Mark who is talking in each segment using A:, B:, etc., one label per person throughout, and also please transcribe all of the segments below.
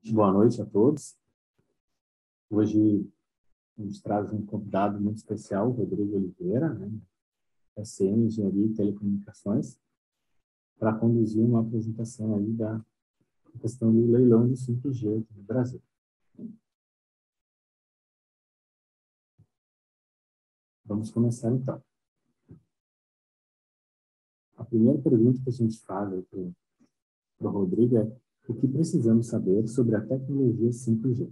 A: Boa noite a todos. Hoje a gente traz um convidado muito especial, o Rodrigo Oliveira, né? SM, Engenharia e Telecomunicações, para conduzir uma apresentação aí da questão do leilão do 5G no Brasil. Vamos começar então. A primeira pergunta que a gente faz para o Rodrigo é: o que precisamos saber sobre a tecnologia 5G?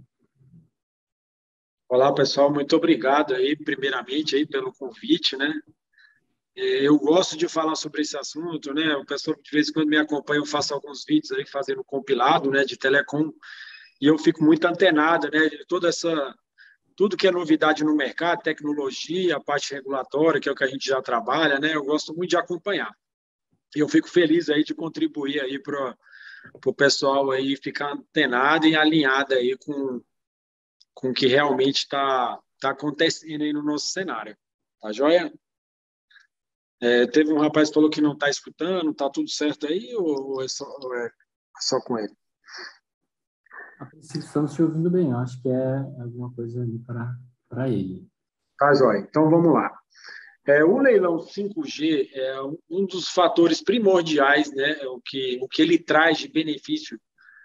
B: Olá, pessoal, muito obrigado aí, primeiramente, aí pelo convite, né? Eu gosto de falar sobre esse assunto, né? O pessoal de vez em quando me acompanha, eu faço alguns vídeos aí fazendo compilado, né, de telecom, e eu fico muito antenado, né, de tudo que é novidade no mercado, tecnologia, a parte regulatória, que é o que a gente já trabalha, né? Eu gosto muito de acompanhar. E eu fico feliz aí de contribuir aí para o pessoal aí ficar antenado e alinhado aí com o que realmente tá acontecendo aí no nosso cenário. Tá joia? Teve um rapaz que falou que não está escutando, tá tudo certo aí ou é só com ele?
A: A princípio estamos te ouvindo bem, eu acho que é alguma coisa ali para ele.
B: Tá joia. Então vamos lá. O leilão 5G é um dos fatores primordiais, né? O que ele traz de benefício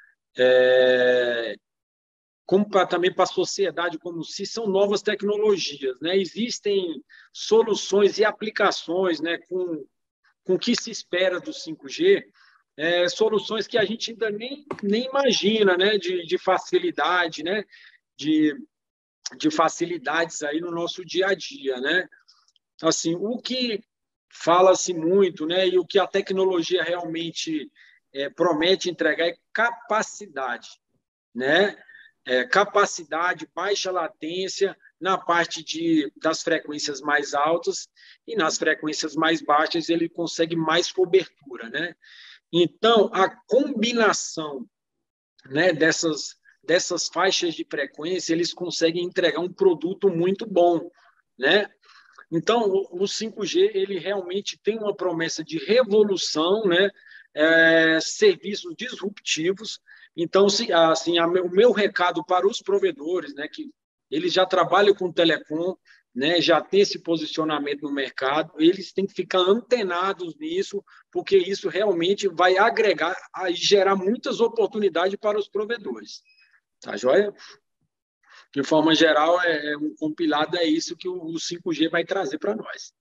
B: como também para a sociedade, como se são novas tecnologias, né? Existem soluções e aplicações, né, com o que se espera do 5G, soluções que a gente ainda nem imagina, né, de facilidade, né, de, de facilidades aí no nosso dia a dia, né? Assim, o que fala-se muito, né, e o que a tecnologia realmente promete entregar é capacidade, né? Capacidade, baixa latência na parte das frequências mais altas e nas frequências mais baixas ele consegue mais cobertura, né? Então, a combinação, né, dessas faixas de frequência, eles conseguem entregar um produto muito bom, né? Então, o 5G, ele realmente tem uma promessa de revolução, né? Serviços disruptivos. Então, assim, o meu recado para os provedores, né, que eles já trabalham com telecom, né, já tem esse posicionamento no mercado, eles têm que ficar antenados nisso, porque isso realmente vai agregar e gerar muitas oportunidades para os provedores. Tá joia? De forma geral, um compilado é isso que o 5G vai trazer para nós.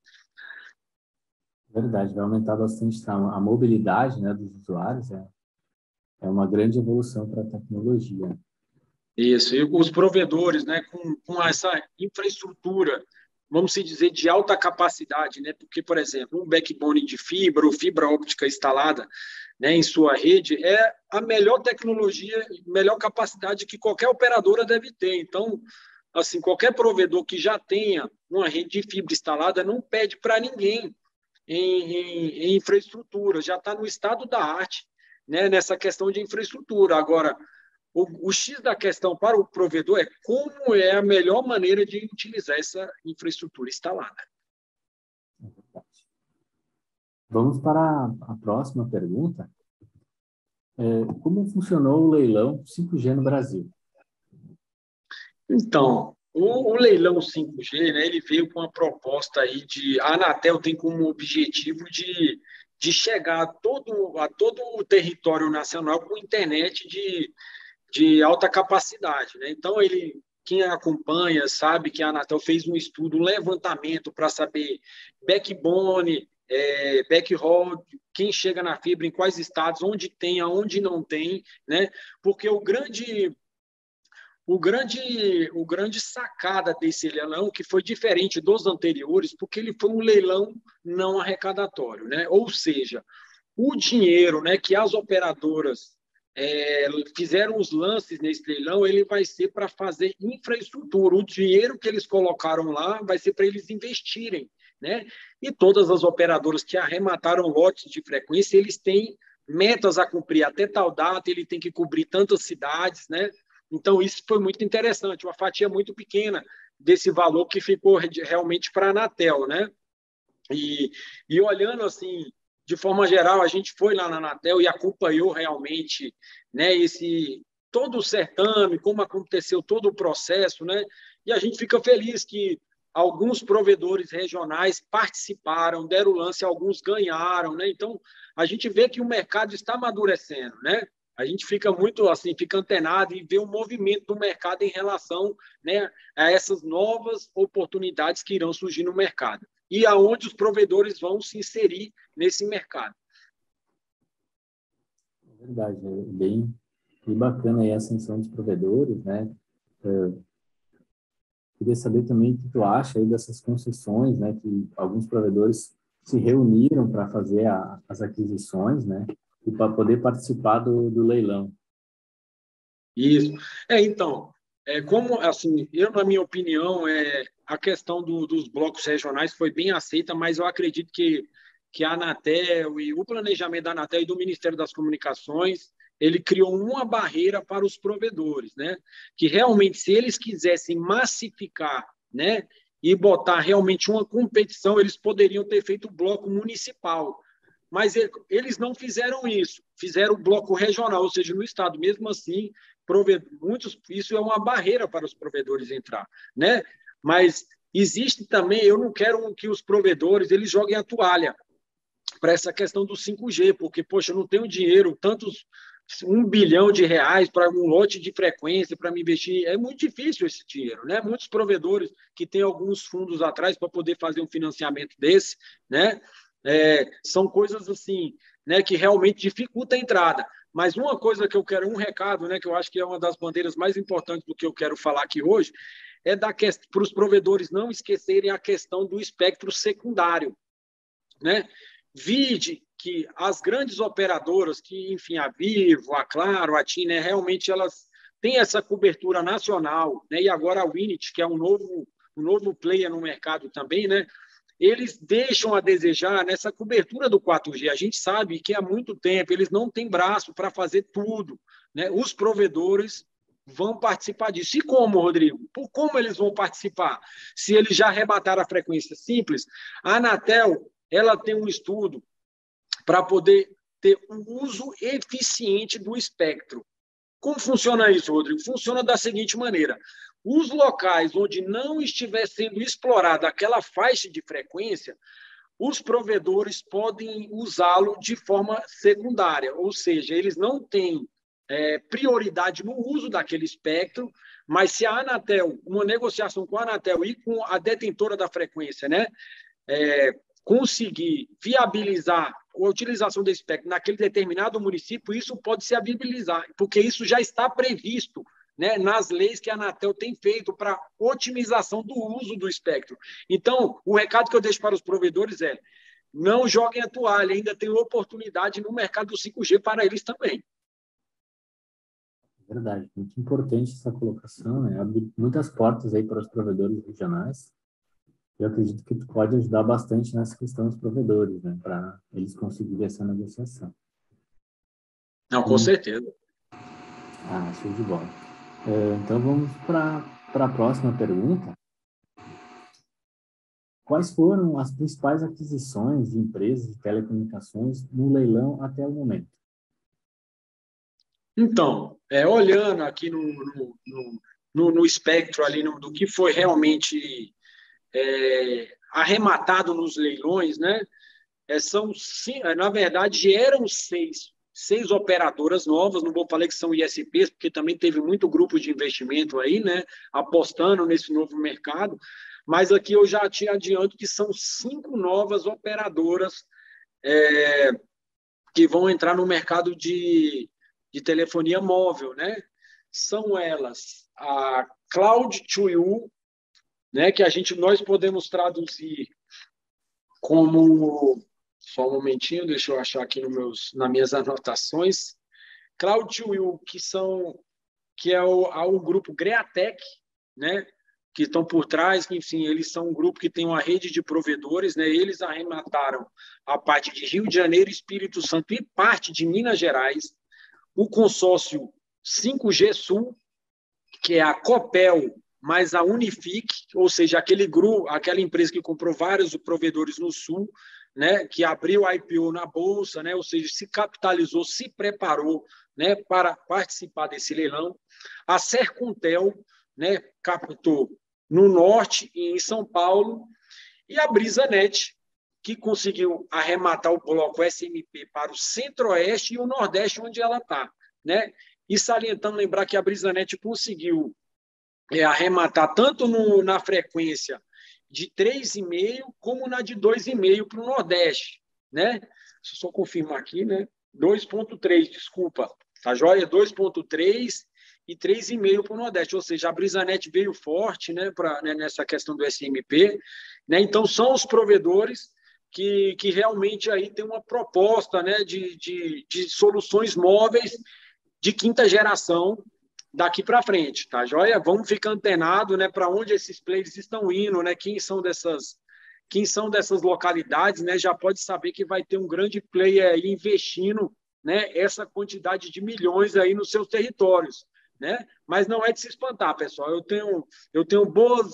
A: Verdade, vai aumentar bastante a mobilidade, né, dos usuários, é uma grande evolução para a tecnologia.
B: Isso, e os provedores, né, com essa infraestrutura, vamos dizer, de alta capacidade, né, porque, por exemplo, um backbone de fibra ou fibra óptica instalada, né, em sua rede é a melhor tecnologia, melhor capacidade que qualquer operadora deve ter. Então, assim, qualquer provedor que já tenha uma rede de fibra instalada não pede para ninguém em infraestrutura, já está no estado da arte, né, nessa questão de infraestrutura. Agora, o X da questão para o provedor é como é a melhor maneira de utilizar essa infraestrutura instalada.
A: Vamos para a próxima pergunta. Como funcionou o leilão 5G no Brasil?
B: Então, o leilão 5G, né, ele veio com uma proposta aí a Anatel tem como objetivo de chegar a todo o território nacional com internet de alta capacidade, né? Então, quem acompanha sabe que a Anatel fez um estudo, um levantamento para saber backbone, backhaul, quem chega na fibra, em quais estados, onde tem, aonde não tem, né? Porque o grande sacada desse leilão, que foi diferente dos anteriores, porque ele foi um leilão não arrecadatório, né? Ou seja, o dinheiro, né, que as operadoras fizeram os lances nesse leilão, ele vai ser para fazer infraestrutura. O dinheiro que eles colocaram lá vai ser para eles investirem, né? E todas as operadoras que arremataram lotes de frequência, eles têm metas a cumprir até tal data, ele tem que cobrir tantas cidades, né? Então, isso foi muito interessante, uma fatia muito pequena desse valor que ficou realmente para a Anatel, né? E olhando assim, de forma geral, a gente foi lá na Anatel e acompanhou realmente, né, todo o certame, como aconteceu todo o processo, né? E a gente fica feliz que alguns provedores regionais participaram, deram lance, alguns ganharam, né? Então, a gente vê que o mercado está amadurecendo, né? A gente fica muito assim, fica antenado e vê o movimento do mercado em relação, né, a essas novas oportunidades que irão surgir no mercado e aonde os provedores vão se inserir nesse mercado.
A: É verdade, é bem bacana aí a ascensão dos provedores, né? Queria saber também o que tu acha aí dessas concessões, né? Que alguns provedores se reuniram para fazer as aquisições, né? E para poder participar do leilão.
B: Isso. Então, como, assim, na minha opinião, a questão dos blocos regionais foi bem aceita, mas eu acredito que a Anatel e o planejamento da Anatel e do Ministério das Comunicações, ele criou uma barreira para os provedores, né? Que realmente, se eles quisessem massificar, né, e botar realmente uma competição, eles poderiam ter feito o bloco municipal. Mas eles não fizeram isso, fizeram o bloco regional, ou seja, no estado. Mesmo assim, isso é uma barreira para os provedores entrar, né? Mas existe também, eu não quero que os provedores eles joguem a toalha para essa questão do 5G, porque, poxa, eu não tenho dinheiro, tantos R$ 1 bilhão para um lote de frequência para me investir. É muito difícil esse dinheiro, né? Muitos provedores que têm alguns fundos atrás para poder fazer um financiamento desse, né? São coisas assim, né, que realmente dificultam a entrada. Mas uma coisa que eu quero, um recado, né, que eu acho que é uma das bandeiras mais importantes do que eu quero falar aqui hoje, é para os provedores não esquecerem a questão do espectro secundário, né? Vide que as grandes operadoras, que, enfim, a Vivo, a Claro, a TIM, né, realmente elas têm essa cobertura nacional, né? E agora a Winit, que é um novo player no mercado também, né? Eles deixam a desejar nessa cobertura do 4G. A gente sabe que há muito tempo eles não têm braço para fazer tudo, né? Os provedores vão participar disso. E como, Rodrigo? Por como eles vão participar? Se eles já arrebataram a frequência simples, a Anatel ela tem um estudo para poder ter um uso eficiente do espectro. Como funciona isso, Rodrigo? Funciona da seguinte maneira: os locais onde não estiver sendo explorada aquela faixa de frequência, os provedores podem usá-lo de forma secundária, ou seja, eles não têm prioridade no uso daquele espectro, mas se a Anatel, uma negociação com a Anatel e com a detentora da frequência, né, conseguir viabilizar a utilização do espectro naquele determinado município, isso pode se viabilizar, porque isso já está previsto, né, nas leis que a Anatel tem feito para otimização do uso do espectro. Então, o recado que eu deixo para os provedores é: não joguem a toalha, ainda tem oportunidade no mercado do 5G para eles também.
A: Verdade, muito importante essa colocação, né? Abre muitas portas aí para os provedores regionais. Eu acredito que tu pode ajudar bastante nessa questão dos provedores, né? Para eles conseguirem essa negociação.
B: Não, com certeza.
A: Show de bola. Então, vamos para a próxima pergunta. Quais foram as principais aquisições de empresas de telecomunicações no leilão até o momento?
B: Então, olhando aqui no espectro ali do que foi realmente arrematado nos leilões, né? Na verdade, eram seis operadoras novas, não vou falar que são ISPs, porque também teve muito grupo de investimento aí, né, apostando nesse novo mercado, mas aqui eu já te adianto que são 5 novas operadoras que vão entrar no mercado de telefonia móvel, né? São elas a Cloud2U, né, que nós podemos traduzir como... Só um momentinho, deixa eu achar aqui nas minhas anotações. Cloud2U, que é o grupo Greatec, né, que estão por trás, que, enfim, eles são um grupo que tem uma rede de provedores, né, eles arremataram a parte de Rio de Janeiro, Espírito Santo e parte de Minas Gerais, o consórcio 5G Sul, que é a Copel mais a Unifique, ou seja, aquele grupo, aquela empresa que comprou vários provedores no Sul, né, que abriu a IPO na Bolsa, né, ou seja, se capitalizou, se preparou, né, para participar desse leilão. A Sercontel, né, captou no Norte e em São Paulo, e a BrisaNet, que conseguiu arrematar o bloco SMP para o Centro-Oeste e o Nordeste, onde ela está, né? E salientando, lembrar que a BrisaNet conseguiu arrematar tanto na frequência de 3,5 como na de 2,5 para o Nordeste, né? Deixa eu só confirmar aqui, né? 2,3, desculpa, tá joia? 2,3 e 3,5 para o Nordeste, ou seja, a BrisaNet veio forte, né, nessa questão do SMP, né? Então, são os provedores que realmente aí tem uma proposta, né, de soluções móveis de quinta geração daqui para frente, tá joia? Vamos ficar antenado, né, para onde esses players estão indo, né? Quem são dessas localidades, né? Já pode saber que vai ter um grande player aí investindo, né, essa quantidade de milhões aí nos seus territórios, né? Mas não é de se espantar, pessoal. Eu tenho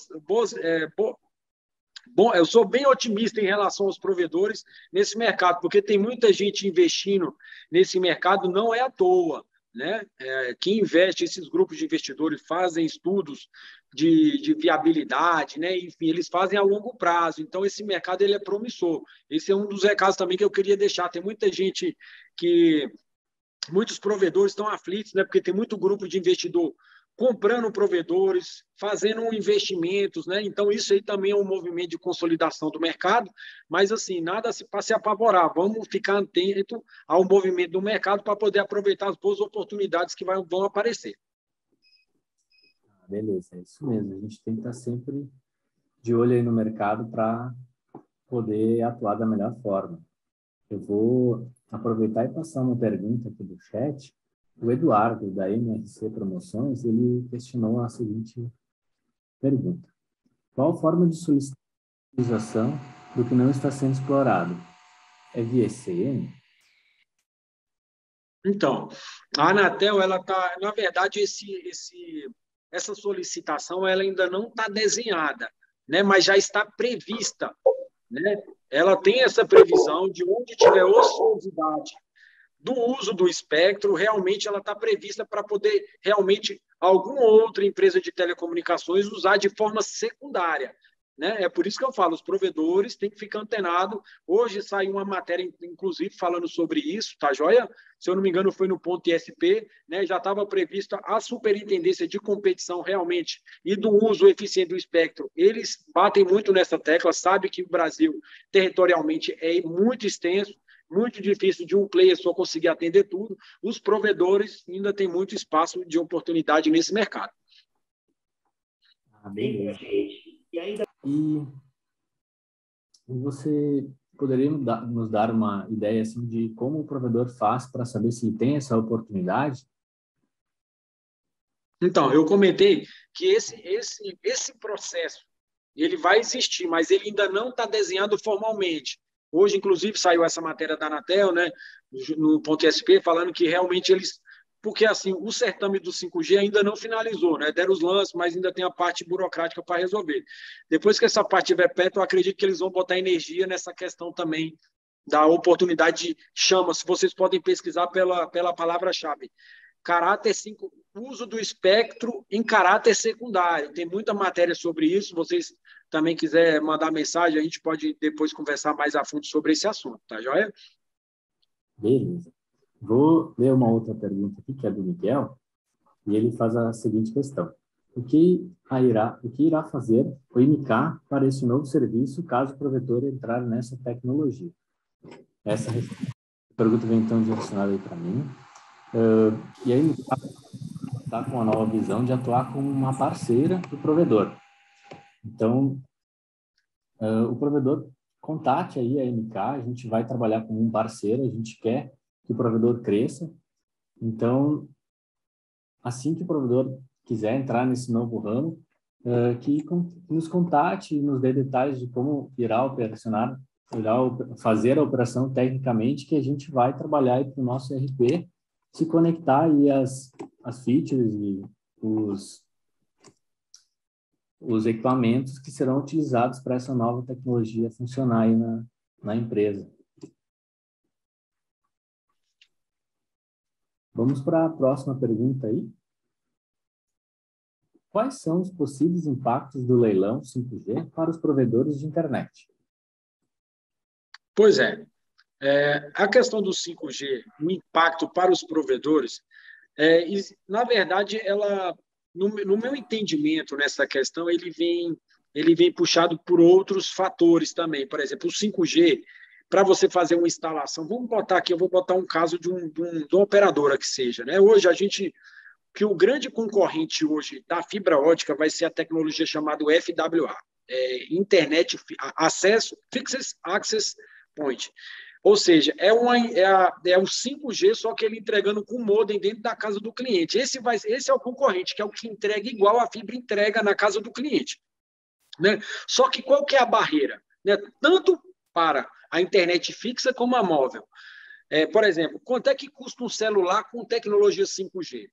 B: bom, eu sou bem otimista em relação aos provedores nesse mercado, porque tem muita gente investindo nesse mercado, não é à toa, né? Quem investe, esses grupos de investidores fazem estudos de viabilidade, né? Enfim, eles fazem a longo prazo. Então, esse mercado ele é promissor. Esse é um dos recados também que eu queria deixar. Tem muita gente que muitos provedores estão aflitos, né? Porque tem muito grupo de investidor comprando provedores, fazendo investimentos, né? Então, isso aí também é um movimento de consolidação do mercado, mas, assim, nada para se apavorar. Vamos ficar atento ao movimento do mercado para poder aproveitar as boas oportunidades que vão aparecer.
A: Beleza, é isso mesmo. A gente tem que estar sempre de olho aí no mercado para poder atuar da melhor forma. Eu vou aproveitar e passar uma pergunta aqui do chat. O Eduardo, da MRC Promoções, ele questionou a seguinte pergunta. Qual forma de solicitação do que não está sendo explorado? É via ECM?
B: Então, a Anatel, ela tá, na verdade, essa solicitação ela ainda não está desenhada, né? Mas já está prevista, né? Ela tem essa previsão de onde tiver ociosidade do uso do espectro, realmente ela está prevista para poder realmente alguma outra empresa de telecomunicações usar de forma secundária. Né? É por isso que eu falo, os provedores têm que ficar antenados. Hoje saiu uma matéria, inclusive, falando sobre isso, tá joia? Se eu não me engano, foi no ponto ISP, né? Já estava prevista a superintendência de competição realmente e do uso eficiente do espectro. Eles batem muito nessa tecla, sabe que o Brasil territorialmente é muito extenso, muito difícil de um player só conseguir atender tudo. Os provedores ainda têm muito espaço de oportunidade nesse mercado.
A: Beleza. E você poderia nos dar uma ideia assim, de como o provedor faz para saber se tem essa oportunidade?
B: Então, eu comentei que esse processo ele vai existir, mas ele ainda não está desenhado formalmente. Hoje, inclusive, saiu essa matéria da Anatel, né, no ponto SP, falando que realmente eles... Porque, assim, o certame do 5G ainda não finalizou, né? Deram os lances, mas ainda tem a parte burocrática para resolver. Depois que essa parte estiver perto, eu acredito que eles vão botar energia nessa questão também da oportunidade de chama. Se vocês podem pesquisar pela palavra-chave. Caráter 5, uso do espectro em caráter secundário. Tem muita matéria sobre isso. Vocês também quiser mandar mensagem, a gente pode depois conversar mais a fundo sobre esse assunto, tá joia?
A: Beleza. Vou ler uma outra pergunta aqui, que é do Miguel, e ele faz a seguinte questão. O que irá fazer o MK para esse novo serviço, caso o provedor entrar nessa tecnologia? Essa pergunta vem então direcionada aí para mim. E aí, está com a nova visão de atuar como uma parceira do provedor. Então, o provedor contate aí a MK, a gente vai trabalhar como um parceiro, a gente quer que o provedor cresça. Então, assim que o provedor quiser entrar nesse novo ramo, que nos contate e nos dê detalhes de como irá operacionar, fazer a operação tecnicamente, que a gente vai trabalhar aí para o nosso RP, se conectar aí as features e os equipamentos que serão utilizados para essa nova tecnologia funcionar aí na empresa. Vamos para a próxima pergunta aí. Quais são os possíveis impactos do leilão 5G para os provedores de internet?
B: Pois é. A questão do 5G, o impacto para os provedores, na verdade, no meu entendimento nessa questão, ele vem puxado por outros fatores também. Por exemplo, o 5G, para você fazer uma instalação, vamos botar aqui, eu vou botar um caso de uma operadora que seja, né? Hoje, que o grande concorrente hoje da fibra ótica vai ser a tecnologia chamada FWA, Internet Acesso Fixed Access Point. Ou seja, é o 5G, só que ele entregando com modem dentro da casa do cliente. Esse é o concorrente, que é o que entrega igual a fibra entrega na casa do cliente. Né? Só que qual que é a barreira? Né? Tanto para a internet fixa como a móvel. Por exemplo, quanto é que custa um celular com tecnologia 5G?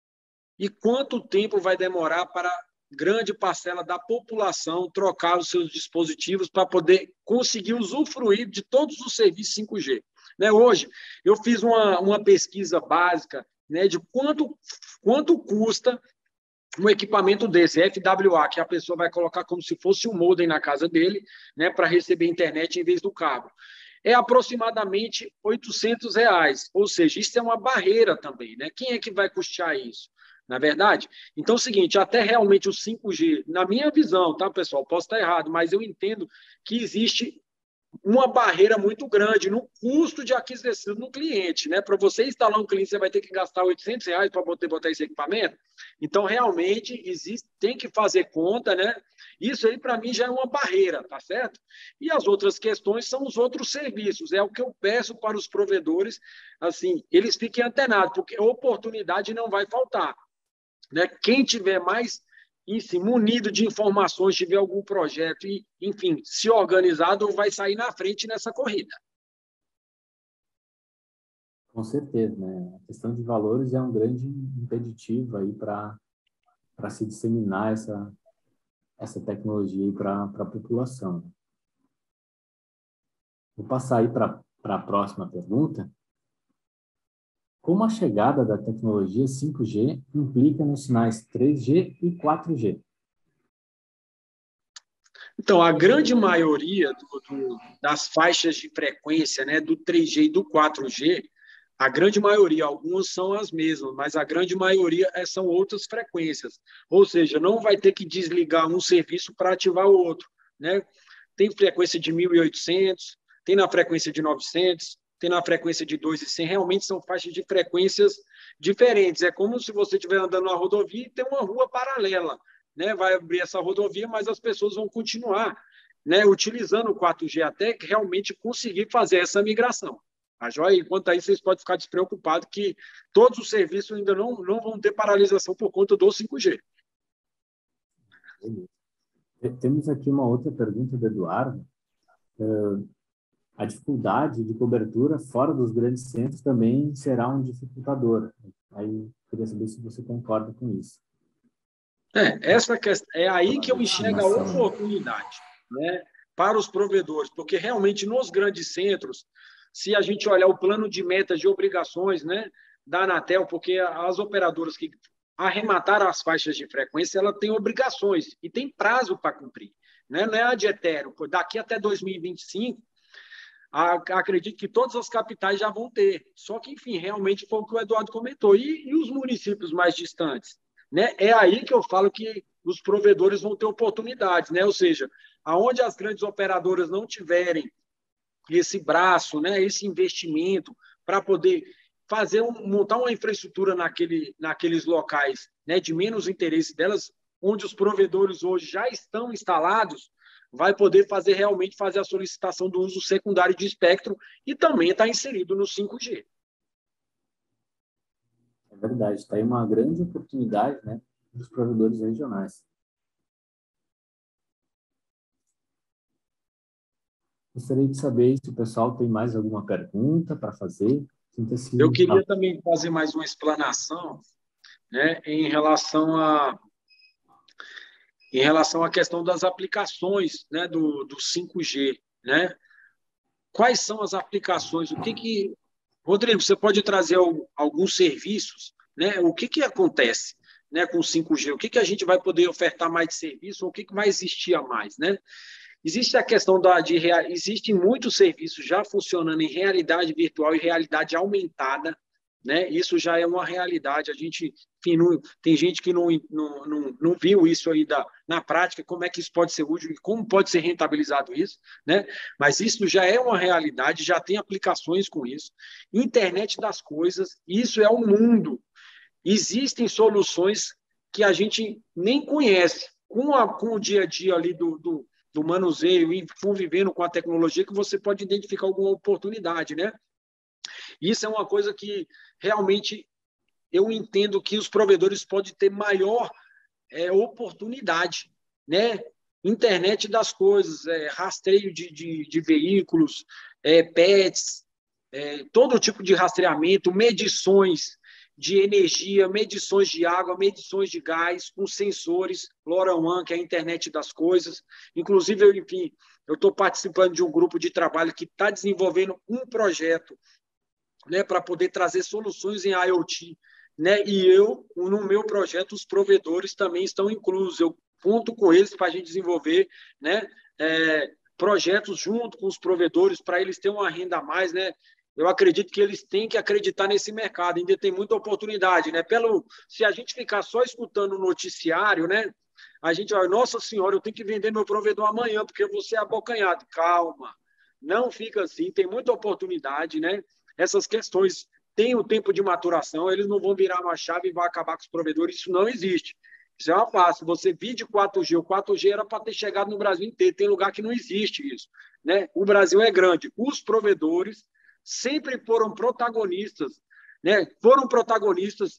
B: E quanto tempo vai demorar para grande parcela da população trocar os seus dispositivos para poder conseguir usufruir de todos os serviços 5G? Né? Hoje, eu fiz uma pesquisa básica, né, de quanto custa um equipamento desse, FWA, que a pessoa vai colocar como se fosse um modem na casa dele, né, para receber internet em vez do cabo. É aproximadamente R$ 800, ou seja, isso é uma barreira também, né? Quem é que vai custear isso? Na verdade? Então, é o seguinte, até realmente o 5G, na minha visão, tá, pessoal? Posso estar errado, mas eu entendo que existe uma barreira muito grande no custo de aquisição do cliente, né? Para você instalar um cliente, você vai ter que gastar R$ 800 para poder botar esse equipamento. Então, realmente, tem que fazer conta, né? Isso aí, para mim, já é uma barreira, tá certo? E as outras questões são os outros serviços. É o que eu peço para os provedores, assim, eles fiquem antenados, porque oportunidade não vai faltar. Né? Quem tiver mais munido de informações, tiver algum projeto e, enfim, se organizado, vai sair na frente nessa corrida.
A: Com certeza, né? A questão de valores é um grande impeditivo aí para se disseminar essa tecnologia para a população. Vou passar aí para a próxima pergunta. Como a chegada da tecnologia 5G implica nos sinais 3G e 4G?
B: Então, a grande maioria das faixas de frequência, né, do 3G e do 4G, a grande maioria, algumas são as mesmas, mas a grande maioria são outras frequências. Ou seja, não vai ter que desligar um serviço para ativar o outro. Né? Tem frequência de 1.800, tem na frequência de 900, tem na frequência de 2.100. Realmente são faixas de frequências diferentes. É como se você estiver andando na rodovia e tem uma rua paralela. Né? Vai abrir essa rodovia, mas as pessoas vão continuar, né, utilizando o 4G até realmente conseguir fazer essa migração. Tá joia? Enquanto aí, vocês podem ficar despreocupados que todos os serviços ainda não vão ter paralisação por conta do 5G.
A: Temos aqui uma outra pergunta do Eduardo. A dificuldade de cobertura fora dos grandes centros também será um dificultador. Aí, queria saber se você concorda com isso.
B: Essa questão, é aí que eu enxergo a oportunidade, né, para os provedores, porque realmente nos grandes centros, se a gente olhar o plano de metas de obrigações, né, da Anatel, porque as operadoras que arremataram as faixas de frequência, ela tem obrigações e tem prazo para cumprir. Né? Não é ad eternum, daqui até 2025, acredito que todas as capitais já vão ter. Só que, enfim, realmente foi o que o Eduardo comentou. E os municípios mais distantes? Né? É aí que eu falo que os provedores vão ter oportunidades, né? Ou seja, aonde as grandes operadoras não tiverem esse braço, né, esse investimento para poder montar uma infraestrutura naqueles locais, né, de menos interesse delas, onde os provedores hoje já estão instalados, vai poder realmente fazer a solicitação do uso secundário de espectro e também está inserido no 5G.
A: É verdade, está aí uma grande oportunidade, né, dos provedores regionais. Gostaria de saber se o pessoal tem mais alguma pergunta para fazer.
B: Eu queria também fazer mais uma explanação, né, em relação à questão das aplicações, né, do 5G. Né? quais são as aplicações, Rodrigo, você pode trazer alguns serviços, né? O que acontece, né, com o 5G? O que a gente vai poder ofertar mais de serviço, ou o que vai existir a mais, né? Existe a questão existem muitos serviços já funcionando em realidade virtual e realidade aumentada, né? Isso já é uma realidade. A gente, enfim, tem gente que não viu isso aí na prática, como é que isso pode ser útil e como pode ser rentabilizado isso, né? Mas isso já é uma realidade, já tem aplicações com isso. Internet das coisas, isso é o mundo. Existem soluções que a gente nem conhece. Com o dia a dia ali do manuseio e convivendo com a tecnologia, que você pode identificar alguma oportunidade, né? Isso é uma coisa que realmente eu entendo que os provedores podem ter maior oportunidade, né? Internet das coisas, rastreio de veículos, pets, todo tipo de rastreamento, medições de energia, medições de água, medições de gás, com sensores, LoRaWAN, que é a internet das coisas. Inclusive, eu estou participando de um grupo de trabalho que está desenvolvendo um projeto, né, para poder trazer soluções em IoT, né? E no meu projeto, os provedores também estão inclusos. Eu conto com eles para a gente desenvolver, né, projetos junto com os provedores para eles terem uma renda a mais, né? Eu acredito que eles têm que acreditar nesse mercado, ainda tem muita oportunidade, né? Se a gente ficar só escutando o noticiário, né? A gente vai, nossa senhora, eu tenho que vender meu provedor amanhã, porque você é abocanhado. Calma, não fica assim, tem muita oportunidade, né? Essas questões têm o tempo de maturação, eles não vão virar uma chave e vão acabar com os provedores, isso não existe. Isso é uma fácil. Você vídeo 4G, o 4G era para ter chegado no Brasil inteiro, tem lugar que não existe isso, né? O Brasil é grande, os provedores sempre foram protagonistas, né? Foram protagonistas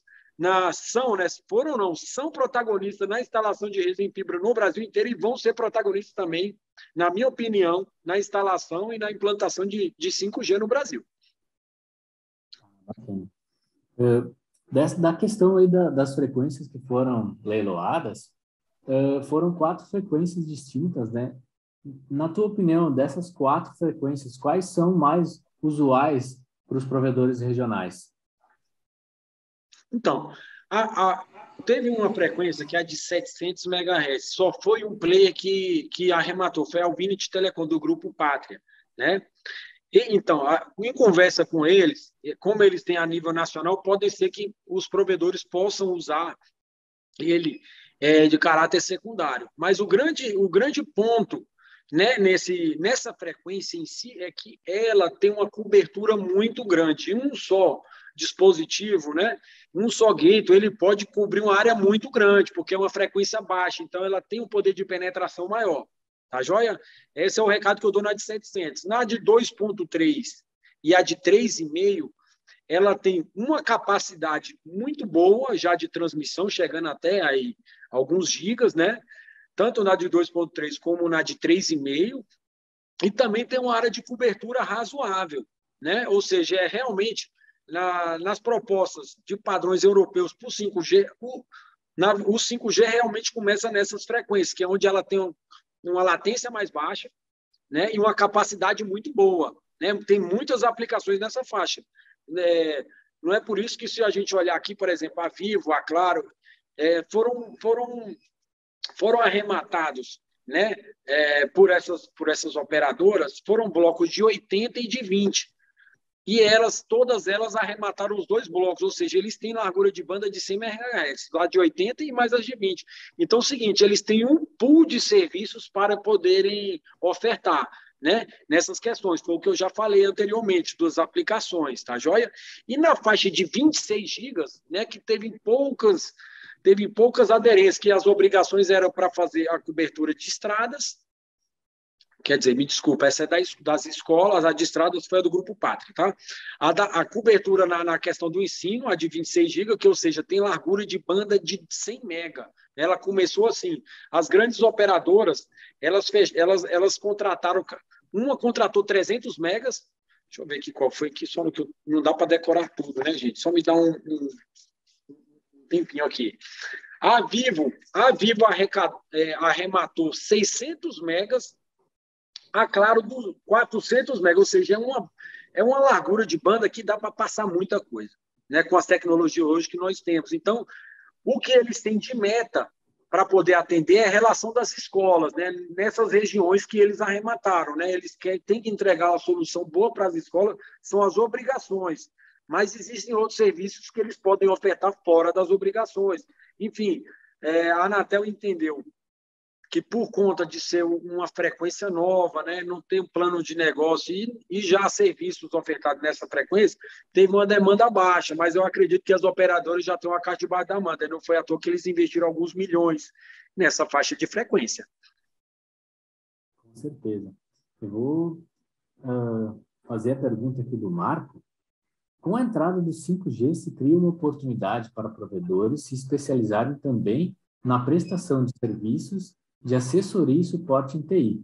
B: são protagonistas na instalação de redes em fibra no Brasil inteiro e vão ser protagonistas também, na minha opinião, na instalação e na implantação de 5G no Brasil.
A: Bacana. Da questão aí das frequências que foram leiloadas, foram 4 frequências distintas, né? Na tua opinião, dessas 4 frequências, quais são mais usuais para os provedores regionais?
B: Então, teve uma frequência que é de 700 MHz, só foi um player que arrematou, foi a Alvinity Telecom, do Grupo Pátria, né? Então, em conversa com eles, como eles têm a nível nacional, pode ser que os provedores possam usar ele de caráter secundário. Mas o grande ponto, né, nessa frequência em si é que ela tem uma cobertura muito grande. Um só dispositivo, né, um só gateway, ele pode cobrir uma área muito grande, porque é uma frequência baixa, então ela tem um poder de penetração maior. Tá joia? Esse é o recado que eu dou na de 700. Na de 2.3 e a de 3,5, ela tem uma capacidade muito boa já de transmissão, chegando até aí alguns gigas, né? Tanto na de 2.3 como na de 3,5, e também tem uma área de cobertura razoável, né? Ou seja, realmente nas propostas de padrões europeus para o 5G, o 5G realmente começa nessas frequências, que é onde ela tem uma latência mais baixa, né, e uma capacidade muito boa, né? Tem muitas aplicações nessa faixa. Não é por isso que, se a gente olhar aqui, por exemplo, a Vivo, a Claro, foram arrematados, né, por essas operadoras, foram blocos de 80 e de 20. E todas elas arremataram os 2 blocos, ou seja, eles têm largura de banda de 100 MHz, lá de 80 e mais as de 20. Então, é o seguinte, eles têm um pool de serviços para poderem ofertar, né, nessas questões. Foi o que eu já falei anteriormente, das aplicações, tá joia? E na faixa de 26 gigas, né, que teve poucas aderências, que as obrigações eram para fazer a cobertura de estradas. Quer dizer, me desculpa, essa é das escolas, a de estradas foi a do Grupo Pátria, tá? A cobertura na questão do ensino, a de 26 GB, que, ou seja, tem largura de banda de 100 mega. Ela começou assim, as grandes operadoras, elas contrataram, uma contratou 300 megas, deixa eu ver aqui qual foi, que só que não dá para decorar tudo, né, gente? Só me dá um tempinho aqui. A Vivo arrematou 600 megas, a Claro dos 400 MB, ou seja, é uma largura de banda que dá para passar muita coisa, né, com as tecnologias hoje que nós temos. Então, o que eles têm de meta para poder atender é a relação das escolas, né, nessas regiões que eles arremataram. Né, eles têm que entregar uma solução boa para as escolas, são as obrigações, mas existem outros serviços que eles podem ofertar fora das obrigações. Enfim, a Anatel entendeu que por conta de ser uma frequência nova, né, não tem um plano de negócio e já serviços ofertados nessa frequência, teve uma demanda baixa, mas eu acredito que as operadoras já estão a caixa de baixo da manta, não foi à toa que eles investiram alguns milhões nessa faixa de frequência.
A: Com certeza. Eu vou fazer a pergunta aqui do Marco. Com a entrada do 5G, se cria uma oportunidade para provedores se especializarem também na prestação de serviços de assessoria e suporte em TI.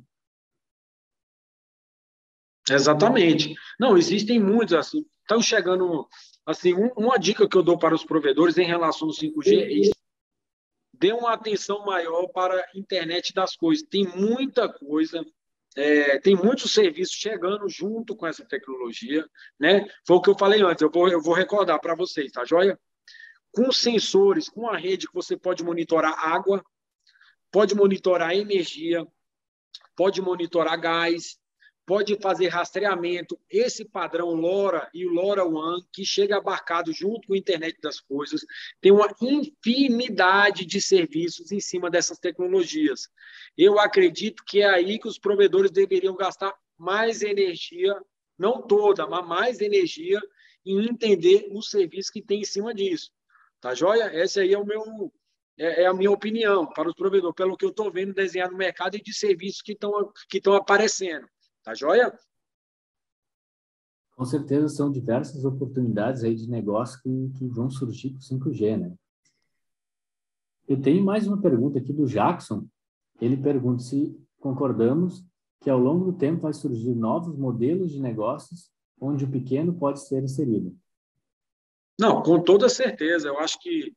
B: Exatamente. Não, existem muitos, assim, estão chegando, assim, uma dica que eu dou para os provedores em relação ao 5G é isso. Dê uma atenção maior para a internet das coisas. Tem muita coisa, tem muitos serviços chegando junto com essa tecnologia, né? Foi o que eu falei antes, eu vou recordar para vocês, tá joia? Com sensores, com a rede que você pode monitorar água, pode monitorar energia, pode monitorar gás, pode fazer rastreamento. Esse padrão LoRa e o LoRaWAN, que chega abarcado junto com a internet das coisas, tem uma infinidade de serviços em cima dessas tecnologias. Eu acredito que é aí que os provedores deveriam gastar mais energia, não toda, mas mais energia, em entender o serviço que tem em cima disso. Tá joia? Esse aí é a minha opinião para os provedores, pelo que eu estou vendo desenhar no mercado e de serviços que estão aparecendo. Tá joia?
A: Com certeza são diversas oportunidades aí de negócio que vão surgir com o 5G, né? Eu tenho mais uma pergunta aqui do Jackson. Ele pergunta se concordamos que ao longo do tempo vai surgir novos modelos de negócios onde o pequeno pode ser inserido.
B: Não, com toda certeza. Eu acho que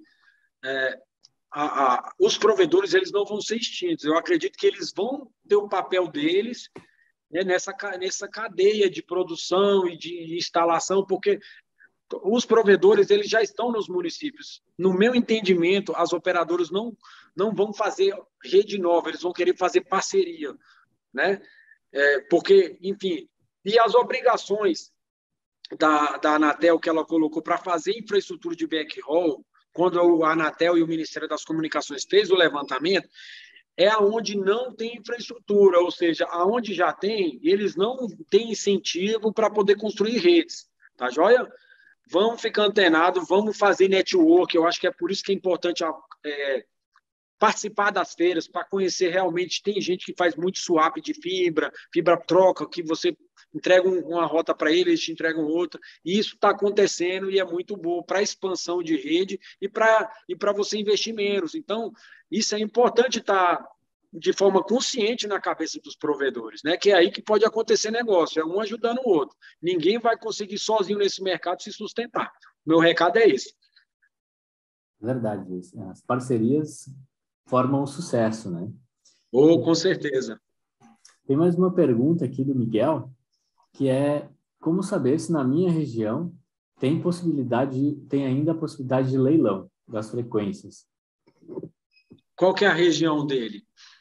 B: os provedores eles não vão ser extintos. Eu acredito que eles vão ter o papel deles, né, nessa cadeia de produção e de instalação, porque os provedores eles já estão nos municípios. No meu entendimento, as operadoras não vão fazer rede nova, eles vão querer fazer parceria, né? Porque, enfim, e as obrigações da Anatel que ela colocou para fazer infraestrutura de backhaul, quando a Anatel e o Ministério das Comunicações fez o levantamento, é aonde não tem infraestrutura, ou seja, aonde já tem, eles não têm incentivo para poder construir redes, tá joia? Vamos ficar antenados, vamos fazer network, eu acho que é por isso que é importante participar das feiras, para conhecer realmente, tem gente que faz muito swap de fibra troca, que você entrega uma rota para eles te entregam outra, e isso está acontecendo e é muito bom para a expansão de rede e para você investir menos. Então, isso é importante estar de forma consciente na cabeça dos provedores, né? Que é aí que pode acontecer negócio, é um ajudando o outro. Ninguém vai conseguir sozinho nesse mercado se sustentar. Meu recado é esse.
A: Verdade, as parcerias formam um sucesso, né?
B: Com certeza.
A: Tem mais uma pergunta aqui do Miguel, que é como saber se na minha região tem ainda a possibilidade de leilão das frequências.
B: Qual que é a região dele?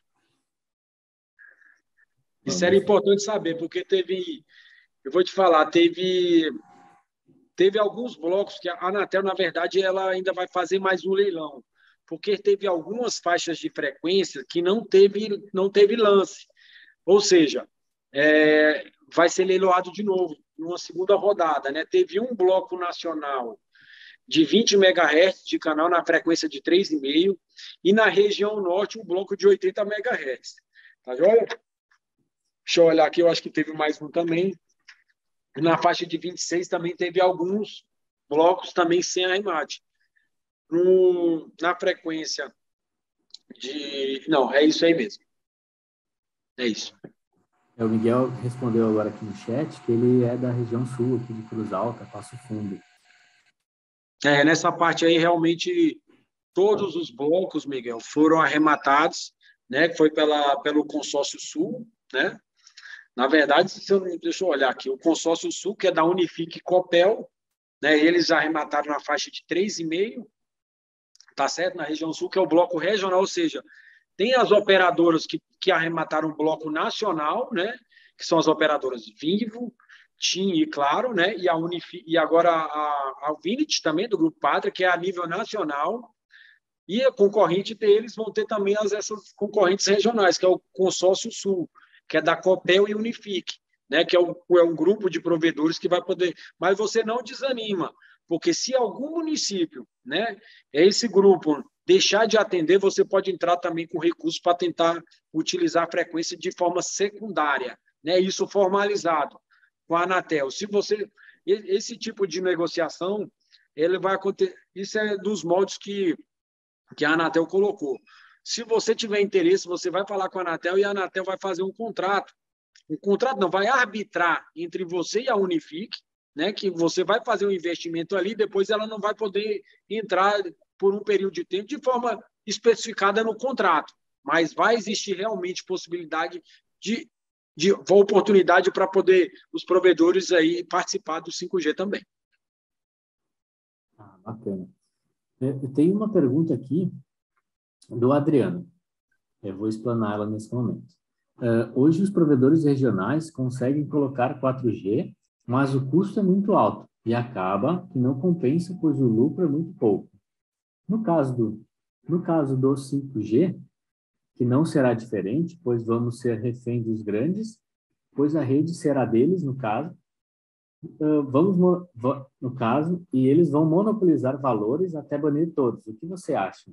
B: Isso era importante saber, porque eu vou te falar, teve alguns blocos que a Anatel, na verdade, ela ainda vai fazer mais um leilão, porque teve algumas faixas de frequência que não teve lance. Ou seja, vai ser leiloado de novo, numa segunda rodada. Né? Teve um bloco nacional de 20 MHz de canal na frequência de 3,5 e na região norte um bloco de 80 MHz. Tá joia? Deixa eu olhar aqui, eu acho que teve mais um também. Na faixa de 26 também teve alguns blocos também sem arremate. Na frequência de... Não, é isso aí mesmo. É isso.
A: O Miguel respondeu agora aqui no chat que ele é da região sul, aqui de Cruz Alta, Passo Fundo.
B: Nessa parte aí, realmente, todos os blocos, Miguel, foram arrematados, né? Foi pelo Consórcio Sul, né? Na verdade, deixa eu olhar aqui, o Consórcio Sul, que é da Unifique e Copel, né, eles arremataram na faixa de 3,5, tá certo? Na região sul, que é o bloco regional, ou seja, tem as operadoras que arremataram o bloco nacional, né, que são as operadoras Vivo, TIM e Claro, né, e, e agora a Vinit também, do Grupo Pátria, que é a nível nacional, e a concorrente deles vão ter também essas concorrentes regionais, que é o Consórcio Sul, que é da Copel e Unifique, né, que é um grupo de provedores que vai poder... Mas você não desanima, porque se algum município, né, esse grupo deixar de atender, você pode entrar também com recursos para tentar utilizar a frequência de forma secundária, né, isso formalizado com a Anatel. Se você... Esse tipo de negociação, ele vai acontecer... Isso é dos moldes que a Anatel colocou. Se você tiver interesse, você vai falar com a Anatel e a Anatel vai fazer um contrato. Um contrato não, vai arbitrar entre você e a Unifique, né, que você vai fazer um investimento ali, depois ela não vai poder entrar por um período de tempo de forma especificada no contrato, mas vai existir realmente possibilidade de oportunidade para poder os provedores aí participar do 5G também.
A: Bacana. Eu tenho uma pergunta aqui do Adriano. Eu vou explanar ela nesse momento. Hoje, os provedores regionais conseguem colocar 4G, mas o custo é muito alto e acaba que não compensa, pois o lucro é muito pouco. No caso do 5G, que não será diferente, pois vamos ser reféns dos grandes, pois a rede será deles, no caso, e eles vão monopolizar valores até banir todos. O que você acha?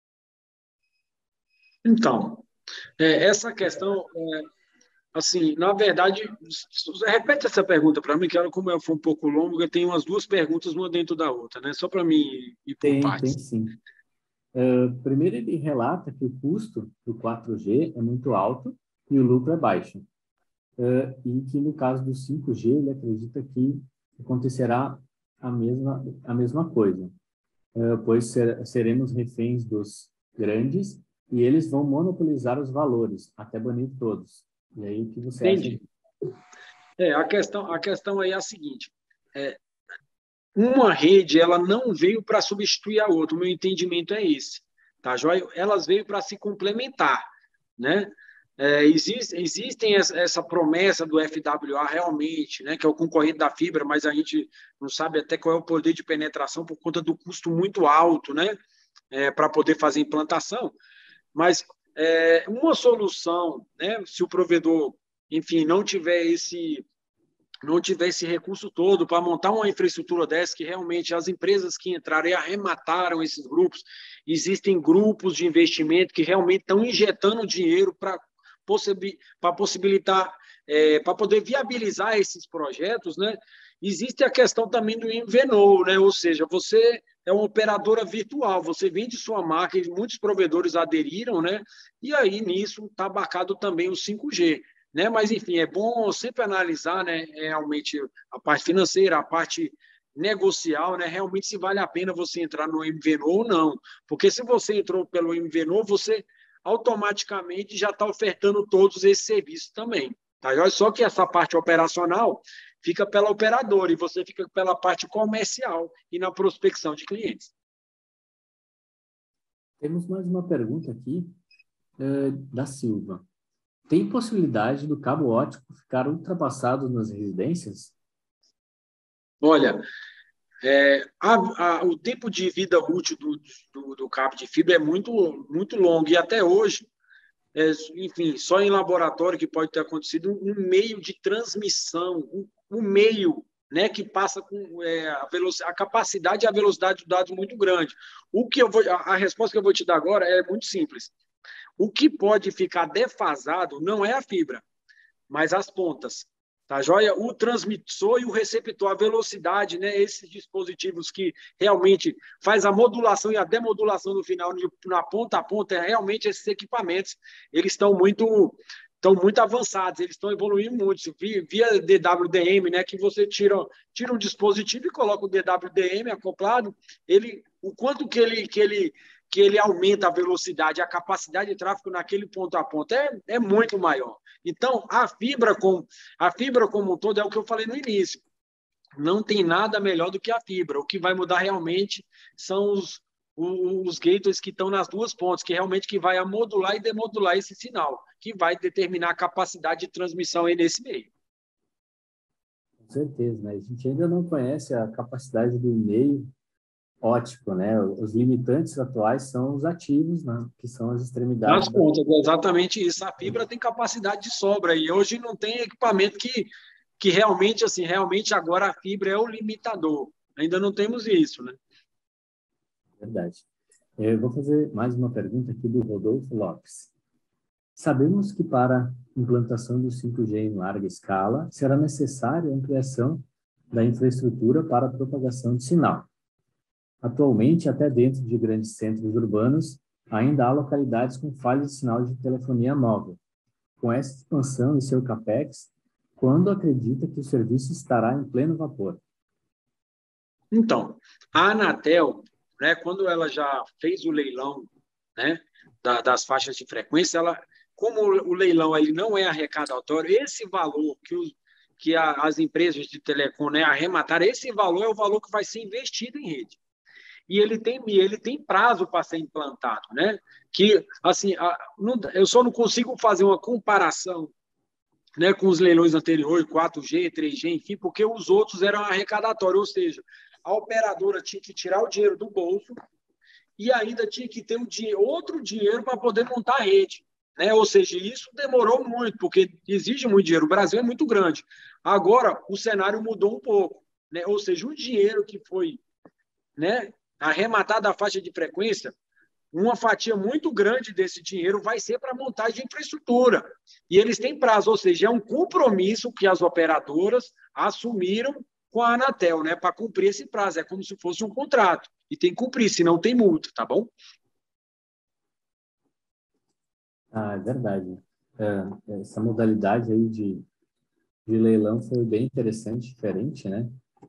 B: Então, essa questão, assim, na verdade, repete essa pergunta para mim, que ela, como foi um pouco longa, tem umas duas perguntas, uma dentro da outra, né? Só para mim ir por partes.
A: Tem sim. Primeiro, ele relata que o custo do 4G é muito alto e o lucro é baixo. E que, no caso do 5G, ele acredita que acontecerá a mesma coisa, pois seremos reféns dos grandes e eles vão monopolizar os valores, até banir todos. E aí, o que você
B: Entendi.
A: acha?
B: A questão aí é a seguinte, uma rede ela não veio para substituir a outra, o meu entendimento é esse, tá, joia? Elas veio para se complementar, né? Existem essa promessa do FWA realmente, né, que é o concorrente da fibra, mas a gente não sabe até qual é o poder de penetração por conta do custo muito alto, né, para poder fazer implantação. Mas uma solução, né, se o provedor, enfim, não tiver esse recurso todo para montar uma infraestrutura dessa, que realmente as empresas que entraram e arremataram esses grupos, existem grupos de investimento que realmente estão injetando dinheiro para possibilitar, para poder viabilizar esses projetos, né? Existe a questão também do MVNO, né? Ou seja, você é uma operadora virtual, você vende sua marca e muitos provedores aderiram, né? E aí nisso está abarcado também o 5G. Né? Mas, enfim, é bom sempre analisar, né, realmente a parte financeira, a parte negocial, né, realmente se vale a pena você entrar no MVNO ou não. Porque se você entrou pelo MVNO, você automaticamente já está ofertando todos esses serviços também. Tá? Só que essa parte operacional fica pela operadora e você fica pela parte comercial e na prospecção de clientes.
A: Temos mais uma pergunta aqui da Silva. Tem possibilidade do cabo óptico ficar ultrapassado nas residências?
B: Olha, o tempo de vida útil do cabo de fibra é muito, muito longo e até hoje, enfim, só em laboratório que pode ter acontecido um meio de transmissão, um meio, né, que passa com a capacidade e a velocidade dos dados muito grande. A resposta que eu vou te dar agora é muito simples. O que pode ficar defasado não é a fibra, mas as pontas. Tá joia? O transmissor e o receptor, a velocidade, né? Esses dispositivos que realmente faz a modulação e a demodulação no final, na ponta a ponta, realmente esses equipamentos, eles estão muito avançados, eles estão evoluindo muito. Via DWDM, né? Que você tira um dispositivo e coloca o DWDM acoplado, o quanto que ele que ele aumenta a velocidade, a capacidade de tráfego naquele ponto a ponto é muito maior. Então, a fibra como um todo é o que eu falei no início. Não tem nada melhor do que a fibra. O que vai mudar realmente são os gateways que estão nas duas pontas, que realmente que vai modular e demodular esse sinal, que vai determinar a capacidade de transmissão aí nesse meio.
A: Com certeza, né? A gente ainda não conhece a capacidade do meio ótico, né? Os limitantes atuais são os ativos, né? Que são as extremidades.
B: Nas pontas, é exatamente isso. A fibra tem capacidade de sobra e hoje não tem equipamento que realmente, assim, realmente agora a fibra é o limitador. Ainda não temos isso, né?
A: Verdade. Eu vou fazer mais uma pergunta aqui do Rodolfo Lopes. Sabemos que para a implantação do 5G em larga escala, será necessária a ampliação da infraestrutura para a propagação de sinal. Atualmente, até dentro de grandes centros urbanos, ainda há localidades com falhas de sinal de telefonia móvel. Com essa expansão em seu CAPEX, quando acredita que o serviço estará em pleno vapor?
B: Então, a Anatel, né, quando ela já fez o leilão, né, das faixas de frequência, como o leilão ele não é arrecadatório, esse valor que as empresas de telecom, né, arremataram, esse valor é o valor que vai ser investido em rede. E ele tem prazo para ser implantado, né? Que assim, eu só não consigo fazer uma comparação, né, com os leilões anteriores, 4G, 3G, enfim, porque os outros eram arrecadatórios, ou seja, a operadora tinha que tirar o dinheiro do bolso e ainda tinha que ter outro dinheiro para poder montar a rede. Né? Ou seja, isso demorou muito, porque exige muito dinheiro. O Brasil é muito grande. Agora, o cenário mudou um pouco. Né? Ou seja, o dinheiro que foi, né, arrematado da faixa de frequência, uma fatia muito grande desse dinheiro vai ser para montagem de infraestrutura. E eles têm prazo, ou seja, é um compromisso que as operadoras assumiram com a Anatel, né, para cumprir esse prazo. É como se fosse um contrato. E tem que cumprir, senão tem multa, tá bom?
A: Ah, é verdade. Essa modalidade aí de leilão foi bem interessante, diferente, né?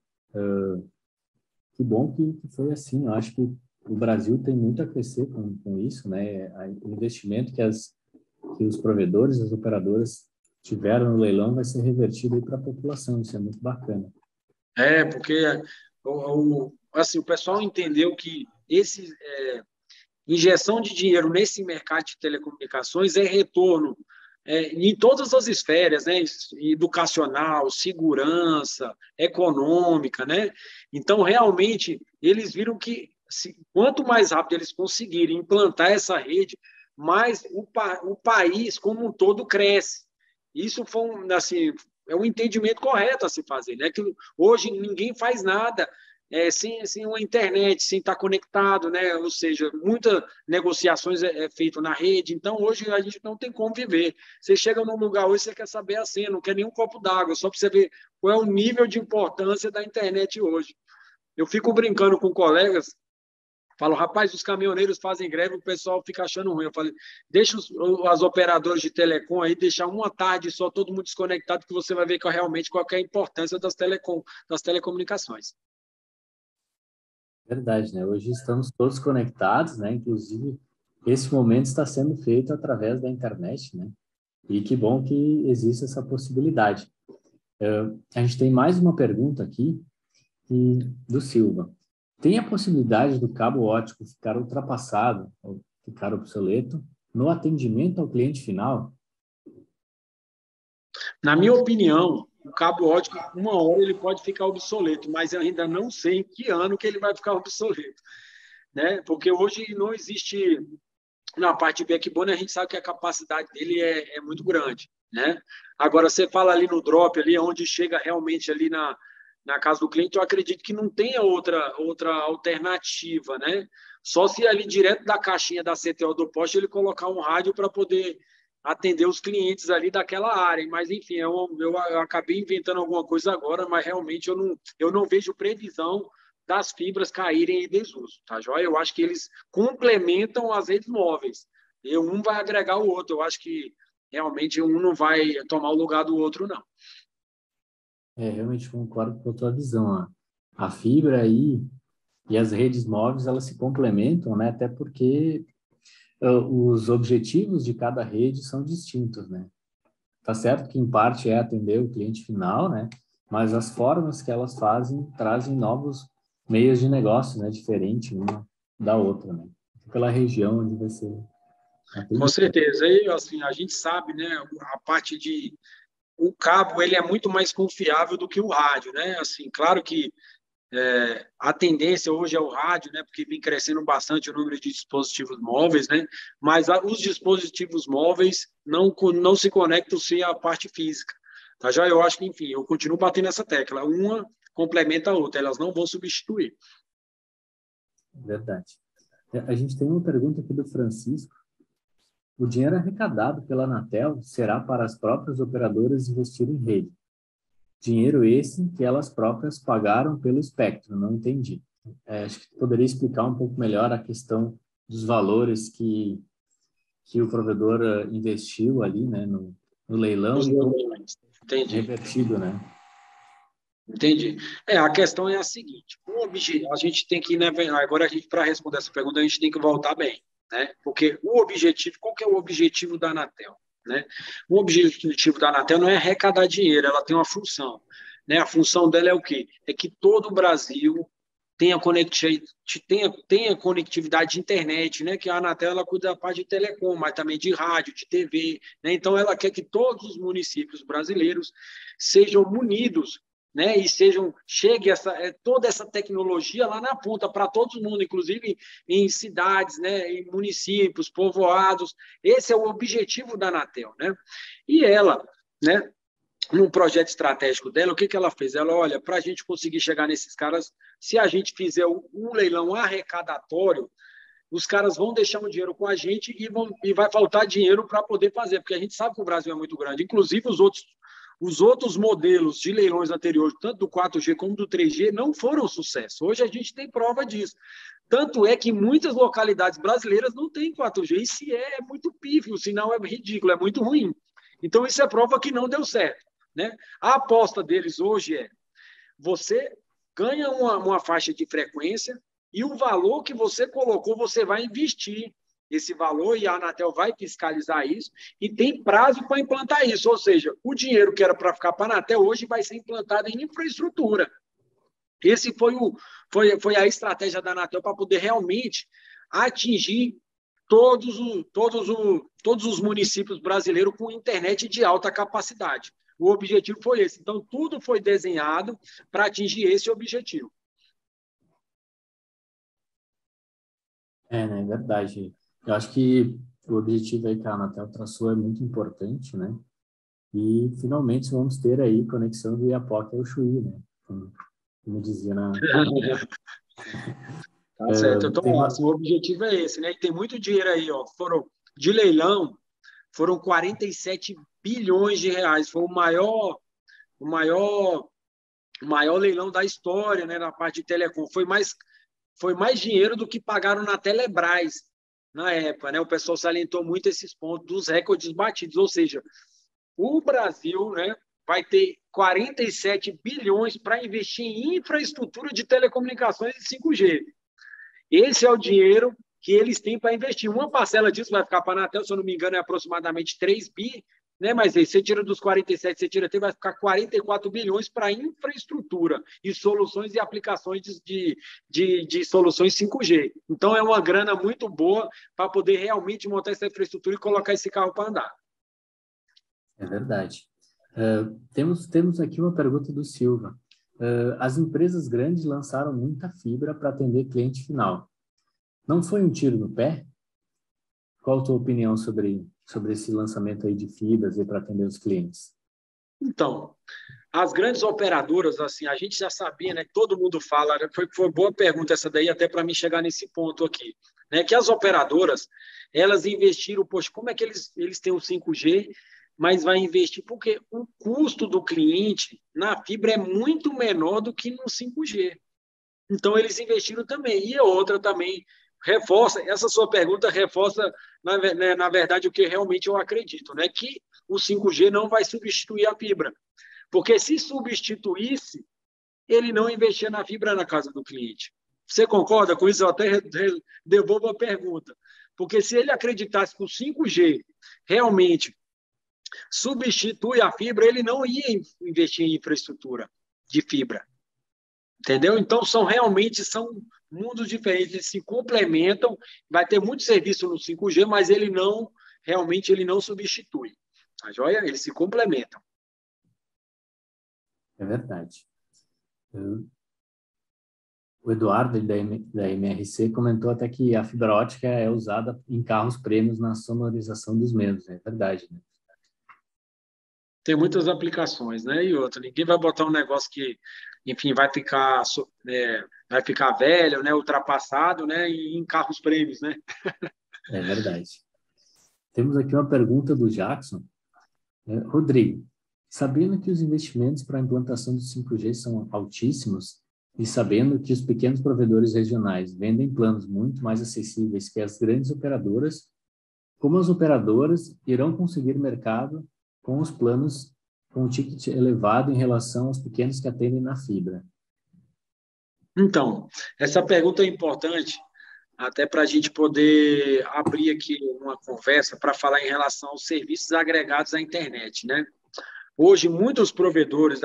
A: Que bom que foi assim. Eu acho que o Brasil tem muito a crescer com isso, né? O investimento que os provedores, as operadoras tiveram no leilão vai ser revertido para a população. Isso é muito bacana.
B: Porque assim, o pessoal entendeu que injeção de dinheiro nesse mercado de telecomunicações é retorno em todas as esferas, né? Educacional, segurança, econômica, né? Então, realmente, eles viram que quanto mais rápido eles conseguirem implantar essa rede, mais o país como um todo cresce. Isso foi assim, é um entendimento correto a se fazer, né? Que hoje ninguém faz nada sem uma internet, sem estar conectado, né? Ou seja, muitas negociações é feito na rede, então hoje a gente não tem como viver. Você chega num lugar hoje, você quer saber a senha, não quer nenhum copo d'água, só para você ver qual é o nível de importância da internet hoje. Eu fico brincando com colegas, falo, rapaz, os caminhoneiros fazem greve, o pessoal fica achando ruim. Eu falei, deixa as operadoras de telecom aí, deixar uma tarde só todo mundo desconectado, que você vai ver realmente qual é a importância das telecomunicações.
A: Verdade, né? Hoje estamos todos conectados, né? Inclusive, esse momento está sendo feito através da internet, né? E que bom que existe essa possibilidade. A gente tem mais uma pergunta aqui do Silva. Tem a possibilidade do cabo óptico ficar ultrapassado ou ficar obsoleto no atendimento ao cliente final?
B: Na minha opinião, o cabo óptico, uma hora ele pode ficar obsoleto, mas eu ainda não sei em que ano que ele vai ficar obsoleto, né? Porque hoje não existe, na parte de backbone, a gente sabe que a capacidade dele é muito grande, né? Agora, você fala ali no drop, ali onde chega realmente ali na casa do cliente, eu acredito que não tenha outra alternativa, né? Só se ali direto da caixinha da CTO do poste ele colocar um rádio para poder atender os clientes ali daquela área. Mas, enfim, eu acabei inventando alguma coisa agora, mas realmente eu não vejo previsão das fibras caírem em desuso, tá joia? Eu acho que eles complementam as redes móveis. E um vai agregar o outro. Eu acho que realmente um não vai tomar o lugar do outro, não.
A: Realmente concordo com a tua visão. A fibra aí, E as redes móveis, elas se complementam, né? Até porque os objetivos de cada rede são distintos, né? Tá certo que, em parte, é atender o cliente final, né? Mas as formas que elas fazem trazem novos meios de negócio, né? Diferente uma da outra, né? Pela região onde você
B: Com
A: atende.
B: certeza. E, assim, a gente sabe, né, a parte de... O cabo, ele é muito mais confiável do que o rádio, né? Assim, claro que a tendência hoje é o rádio, né? Porque vem crescendo bastante o número de dispositivos móveis, né? Mas os dispositivos móveis não se conectam sem a parte física. Tá? Já eu acho que, enfim, eu continuo batendo essa tecla. Uma complementa a outra, elas não vão substituir.
A: Verdade. A gente tem uma pergunta aqui do Francisco. O dinheiro arrecadado pela Anatel será para as próprias operadoras investir em rede. Dinheiro esse que elas próprias pagaram pelo espectro, não entendi. Acho que tu poderia explicar um pouco melhor a questão dos valores que o provedor investiu ali, né, no leilão
B: Os
A: e como
B: modelos. Entendi.
A: revertido, né?
B: Entendi. A questão é a seguinte: a gente tem que, né, agora para responder essa pergunta, a gente tem que voltar bem, né? Porque o objetivo, qual que é o objetivo da Anatel, né? O objetivo da Anatel não é arrecadar dinheiro, ela tem uma função, né? A função dela é o quê? É que todo o Brasil tenha conectividade de internet, né? Que a Anatel ela cuida da parte de telecom, mas também de rádio, de TV, né? Então ela quer que todos os municípios brasileiros sejam munidos, né, e chegue toda essa tecnologia lá na ponta para todo mundo, inclusive em cidades, né, em municípios, povoados. Esse é o objetivo da Anatel, né? E ela, né, num projeto estratégico dela, o que ela fez? Ela, olha, para a gente conseguir chegar nesses caras, se a gente fizer um leilão arrecadatório, os caras vão deixar um dinheiro com a gente e vai faltar dinheiro para poder fazer, porque a gente sabe que o Brasil é muito grande. Inclusive, os outros modelos de leilões anteriores, tanto do 4G como do 3G, não foram sucesso. Hoje a gente tem prova disso. Tanto é que muitas localidades brasileiras não têm 4G, e se é muito pífio, o sinal é ridículo, é muito ruim. Então, isso é prova que não deu certo, né? A aposta deles hoje é: você ganha uma faixa de frequência e o valor que você colocou, você vai investir esse valor e a Anatel vai fiscalizar isso e tem prazo para implantar isso. Ou seja, o dinheiro que era para ficar para a Anatel hoje vai ser implantado em infraestrutura. Esse foi a estratégia da Anatel para poder realmente atingir todos os municípios brasileiros com internet de alta capacidade. O objetivo foi esse. Então, tudo foi desenhado para atingir esse objetivo.
A: Né, é verdade. Eu acho que o objetivo aí que a Anatel traçou é muito importante, né? E finalmente vamos ter aí conexão do Iapoque ao Chuí, né? Como dizia na...
B: Tá certo. Então,
A: Uma...
B: assim, o objetivo é esse, né? E tem muito dinheiro aí, ó. De leilão, foram 47 bilhões de reais. Foi o maior leilão da história, né? Na parte de telecom. Foi mais dinheiro do que pagaram na Telebrás na época, né? O pessoal salientou muito esses pontos dos recordes batidos, ou seja, o Brasil, né, vai ter 47 bilhões para investir em infraestrutura de telecomunicações e 5G. Esse é o dinheiro que eles têm para investir. Uma parcela disso vai ficar para a Anatel, se eu não me engano, é aproximadamente 3 bi, né? Mas aí, você tira dos 47, você tira, vai ficar 44 bilhões para infraestrutura e soluções e aplicações de soluções 5G. Então, é uma grana muito boa para poder realmente montar essa infraestrutura e colocar esse carro para andar.
A: É verdade. Temos aqui uma pergunta do Silva. As empresas grandes lançaram muita fibra para atender cliente final. Não foi um tiro no pé? Qual a tua opinião sobre esse lançamento aí de fibras para atender os clientes?
B: Então, as grandes operadoras, assim, a gente já sabia, né? Todo mundo fala, foi boa pergunta essa daí, até para mim chegar nesse ponto aqui, né? Que as operadoras, elas investiram, poxa, como é que eles têm o 5G, mas vai investir, porque o custo do cliente na fibra é muito menor do que no 5G. Então, eles investiram também. E a outra também reforça, essa sua pergunta reforça, na verdade, o que realmente eu acredito, né? Que o 5G não vai substituir a fibra. Porque se substituísse, ele não investia na fibra na casa do cliente. Você concorda com isso? Eu até devolvo a pergunta. Porque se ele acreditasse que o 5G realmente substitui a fibra, ele não ia investir em infraestrutura de fibra. Entendeu? Então, realmente são mundos diferentes, eles se complementam, vai ter muito serviço no 5G, mas realmente ele não substitui. Tá joia? Eles se complementam.
A: É verdade. O Eduardo, da MRC, comentou até que a fibra ótica é usada em carros premiums na sonorização dos mesmos. É verdade, né?
B: Tem muitas aplicações, né? E outra, ninguém vai botar um negócio que, enfim, vai ficar velho, né? Ultrapassado, né? Em carros prêmios, né?
A: É verdade. Temos aqui uma pergunta do Jackson. Rodrigo, sabendo que os investimentos para a implantação do 5G são altíssimos e sabendo que os pequenos provedores regionais vendem planos muito mais acessíveis que as grandes operadoras, como as operadoras irão conseguir mercado com os planos com o ticket elevado em relação aos pequenos que atendem na fibra?
B: Então, essa pergunta é importante até para a gente poder abrir aqui uma conversa para falar em relação aos serviços agregados à internet, né? Hoje, muitos provedores,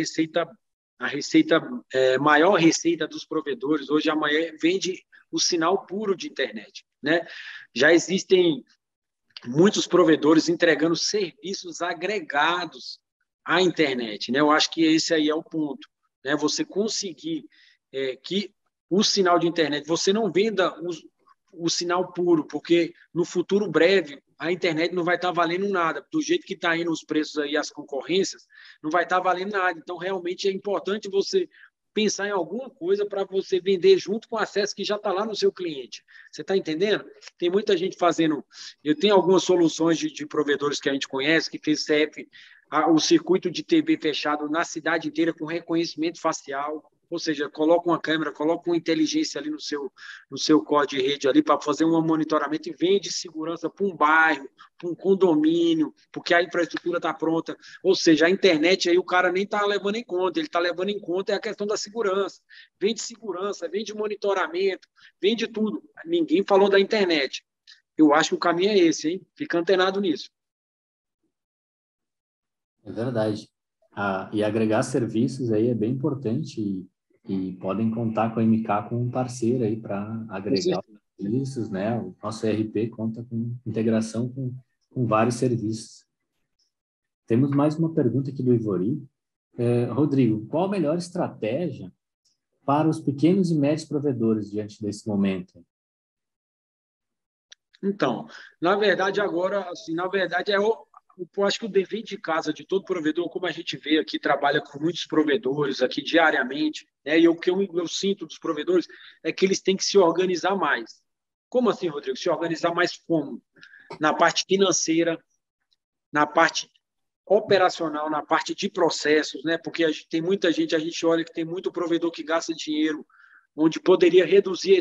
B: maior receita dos provedores, hoje a maior vende o sinal puro de internet, né? Já existem muitos provedores entregando serviços agregados à internet, né? Eu acho que esse aí é o ponto, né? Você conseguir que o sinal de internet, você não venda o sinal puro, porque no futuro breve a internet não vai estar valendo nada. Do jeito que está indo os preços aí, as concorrências, não vai estar valendo nada. Então, realmente é importante você pensar em alguma coisa para você vender junto com o acesso que já está lá no seu cliente. Você está entendendo? Tem muita gente fazendo... Eu tenho algumas soluções de provedores que a gente conhece, que fez CF, o circuito de TV fechado na cidade inteira com reconhecimento facial. Ou seja, coloca uma câmera, coloca uma inteligência ali no seu código de rede ali para fazer um monitoramento e vende segurança para um bairro, para um condomínio, porque a infraestrutura está pronta. Ou seja, a internet aí o cara nem está levando em conta, ele está levando em conta a questão da segurança. Vende segurança, vende monitoramento, vende tudo. Ninguém falou da internet. Eu acho que o caminho é esse, hein? Fica antenado nisso.
A: É verdade. E agregar serviços aí é bem importante e podem contar com a MK como um parceiro aí para agregar os serviços, né? O nosso ERP conta com integração com vários serviços. Temos mais uma pergunta aqui do Ivori. Rodrigo, qual a melhor estratégia para os pequenos e médios provedores diante desse momento?
B: Então, na verdade, agora, assim, eu acho que o dever de casa de todo provedor, como a gente vê aqui, trabalha com muitos provedores aqui diariamente, né? E o que eu sinto dos provedores é que eles têm que se organizar mais. Como assim, Rodrigo? Se organizar mais como? Na parte financeira, na parte operacional, na parte de processos, né? Porque tem muita gente, a gente olha que tem muito provedor que gasta dinheiro onde poderia reduzir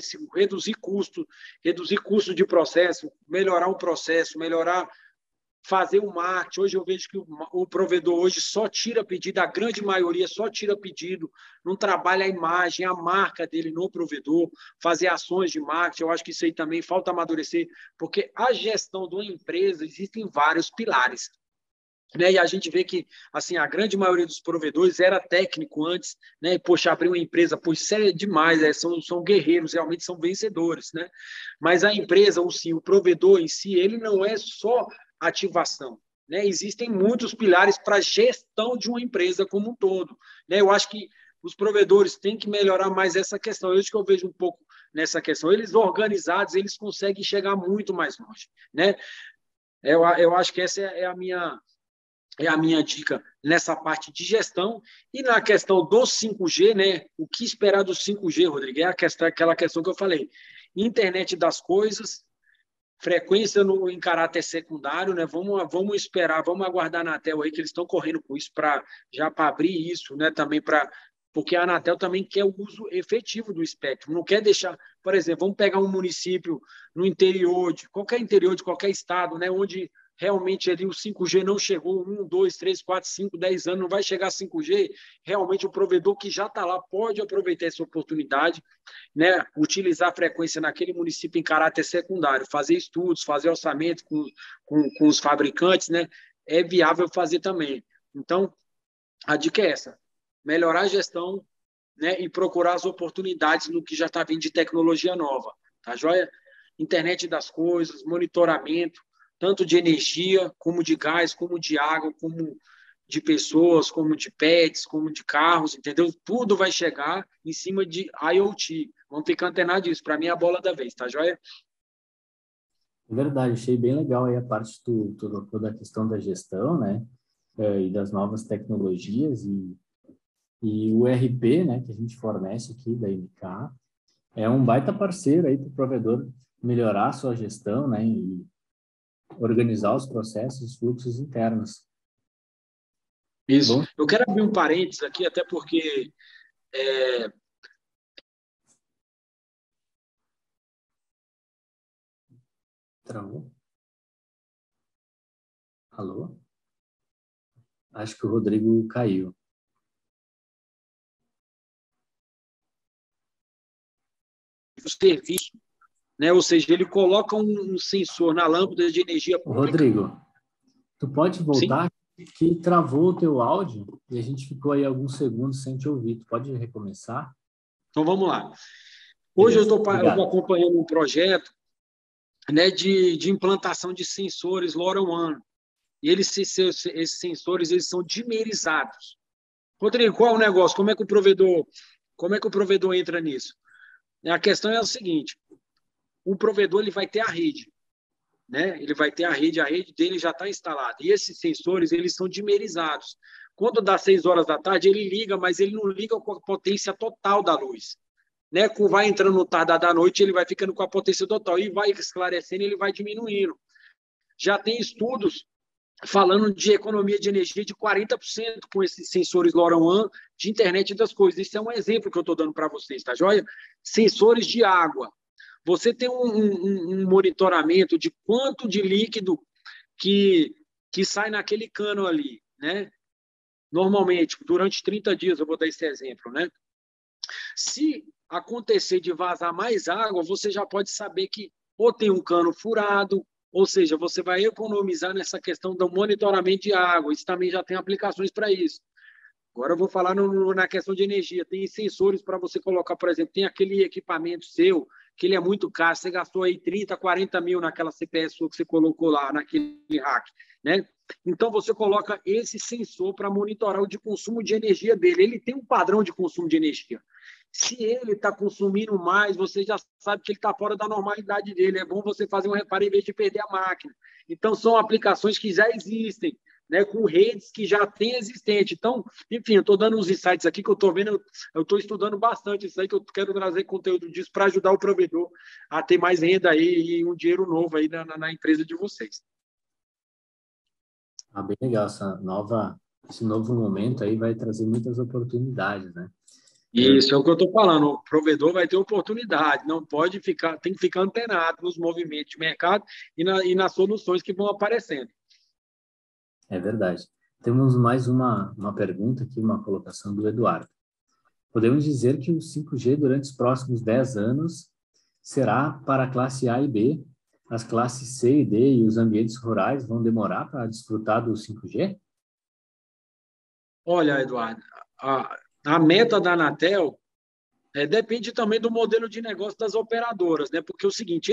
B: custo de processo, melhorar o processo, fazer o marketing. Hoje eu vejo que o provedor hoje só tira pedido, a grande maioria só tira pedido, não trabalha a imagem, a marca dele no provedor, fazer ações de marketing. Eu acho que isso aí também falta amadurecer, porque a gestão de uma empresa existem vários pilares. Né? E a gente vê que assim, a grande maioria dos provedores era técnico antes, né? Poxa, abrir uma empresa, pois isso é demais, são guerreiros, realmente são vencedores, né? Mas a empresa, o provedor em si, ele não é só ativação, né? Existem muitos pilares para a gestão de uma empresa como um todo, né? Eu acho que os provedores têm que melhorar mais essa questão. Eu acho que eu vejo um pouco nessa questão. Eles organizados, eles conseguem chegar muito mais longe, né? Eu acho que essa é a minha dica nessa parte de gestão. E na questão do 5G, né? O que esperar do 5G, Rodrigo? É aquela questão que eu falei. Internet das coisas, frequência em caráter secundário, né? Vamos esperar, vamos aguardar a Anatel aí, que eles estão correndo com isso para abrir isso, né? Também porque a Anatel também quer o uso efetivo do espectro, não quer deixar, por exemplo, vamos pegar um município no interior de qualquer estado, né? Onde realmente ali o 5G não chegou, 1, 2, 3, 4, 5, 10 anos, não vai chegar a 5G, realmente o provedor que já está lá pode aproveitar essa oportunidade, né, utilizar a frequência naquele município em caráter secundário, fazer estudos, fazer orçamento com os fabricantes, né, é viável fazer também. Então, a dica é essa, melhorar a gestão, né, e procurar as oportunidades no que já está vindo de tecnologia nova, tá joia? Internet das coisas, monitoramento, tanto de energia, como de gás, como de água, como de pessoas, como de pets, como de carros, entendeu? Tudo vai chegar em cima de IoT. Vamos ficar antenados disso. Para mim, é a bola da vez, tá joia?
A: É verdade, achei bem legal aí a parte toda a questão da gestão, né? E das novas tecnologias e o RP, né, que a gente fornece aqui da MK, é um baita parceiro aí para o provedor melhorar a sua gestão, né, e organizar os processos, os fluxos internos.
B: Isso.
A: Bom,
B: Eu quero abrir um parênteses aqui, até porque
A: travou? Alô? Acho que o Rodrigo caiu.
B: o serviço, né? Ou seja, ele coloca um sensor na lâmpada de energia
A: Ô,
B: pública.
A: Rodrigo, tu pode
B: Sim?
A: voltar? Que travou o teu áudio e a gente ficou aí alguns segundos sem te ouvir. Tu pode recomeçar?
B: Então vamos lá. Hoje eu
A: Beleza,
B: estou
A: obrigado.
B: acompanhando um projeto, né, de implantação de sensores LoRaWAN. E esses sensores eles são dimerizados. Rodrigo, qual é o negócio? Como é que o provedor entra nisso? A questão é a seguinte: o provedor ele vai ter a rede, né? Ele vai ter a rede dele já está instalada. E esses sensores eles são dimerizados. Quando dá 6 horas da tarde, ele liga, mas ele não liga com a potência total da luz. Né? Vai entrando no tardar da noite, ele vai ficando com a potência total e vai esclarecendo, ele vai diminuindo. Já tem estudos falando de economia de energia de 40% com esses sensores LoRaWAN de internet das coisas. Isso é um exemplo que eu estou dando para vocês, tá joia? Sensores de água. Você tem um monitoramento de quanto de líquido que sai naquele cano ali, né? Normalmente, durante 30 dias, eu vou dar esse exemplo, né? Se acontecer de vazar mais água, você já pode saber que ou tem um cano furado, ou seja, você vai economizar nessa questão do monitoramento de água. Isso também já tem aplicações para isso. Agora eu vou falar na questão de energia. Tem sensores para você colocar, por exemplo, tem aquele equipamento seu, que ele é muito caro, você gastou aí 30, 40 mil naquela CPS sua que você colocou lá, naquele rack, né? Então você coloca esse sensor para monitorar o de consumo de energia dele. Ele tem um padrão de consumo de energia. Se ele está consumindo mais, você já sabe que ele está fora da normalidade dele. É bom você fazer um reparo em vez de perder a máquina. Então, são aplicações que já existem, né, com redes que já têm existente. Então, enfim, eu estou dando uns insights aqui que eu estou vendo, eu estou estudando bastante isso aí, que eu quero trazer conteúdo disso para ajudar o provedor a ter mais renda aí e um dinheiro novo aí na empresa de vocês.
A: Ah, bem legal, esse novo momento aí vai trazer muitas oportunidades, né?
B: Isso é o que eu estou falando. O provedor vai ter oportunidade, não pode ficar, tem que ficar antenado nos movimentos de mercado e nas soluções que vão aparecendo.
A: É verdade. Temos mais uma pergunta aqui, uma colocação do Eduardo. Podemos dizer que o 5G durante os próximos 10 anos será para a classe A e B, as classes C e D e os ambientes rurais vão demorar para desfrutar do 5G?
B: Olha, Eduardo, a meta da Anatel depende também do modelo de negócio das operadoras, né? Porque é o seguinte,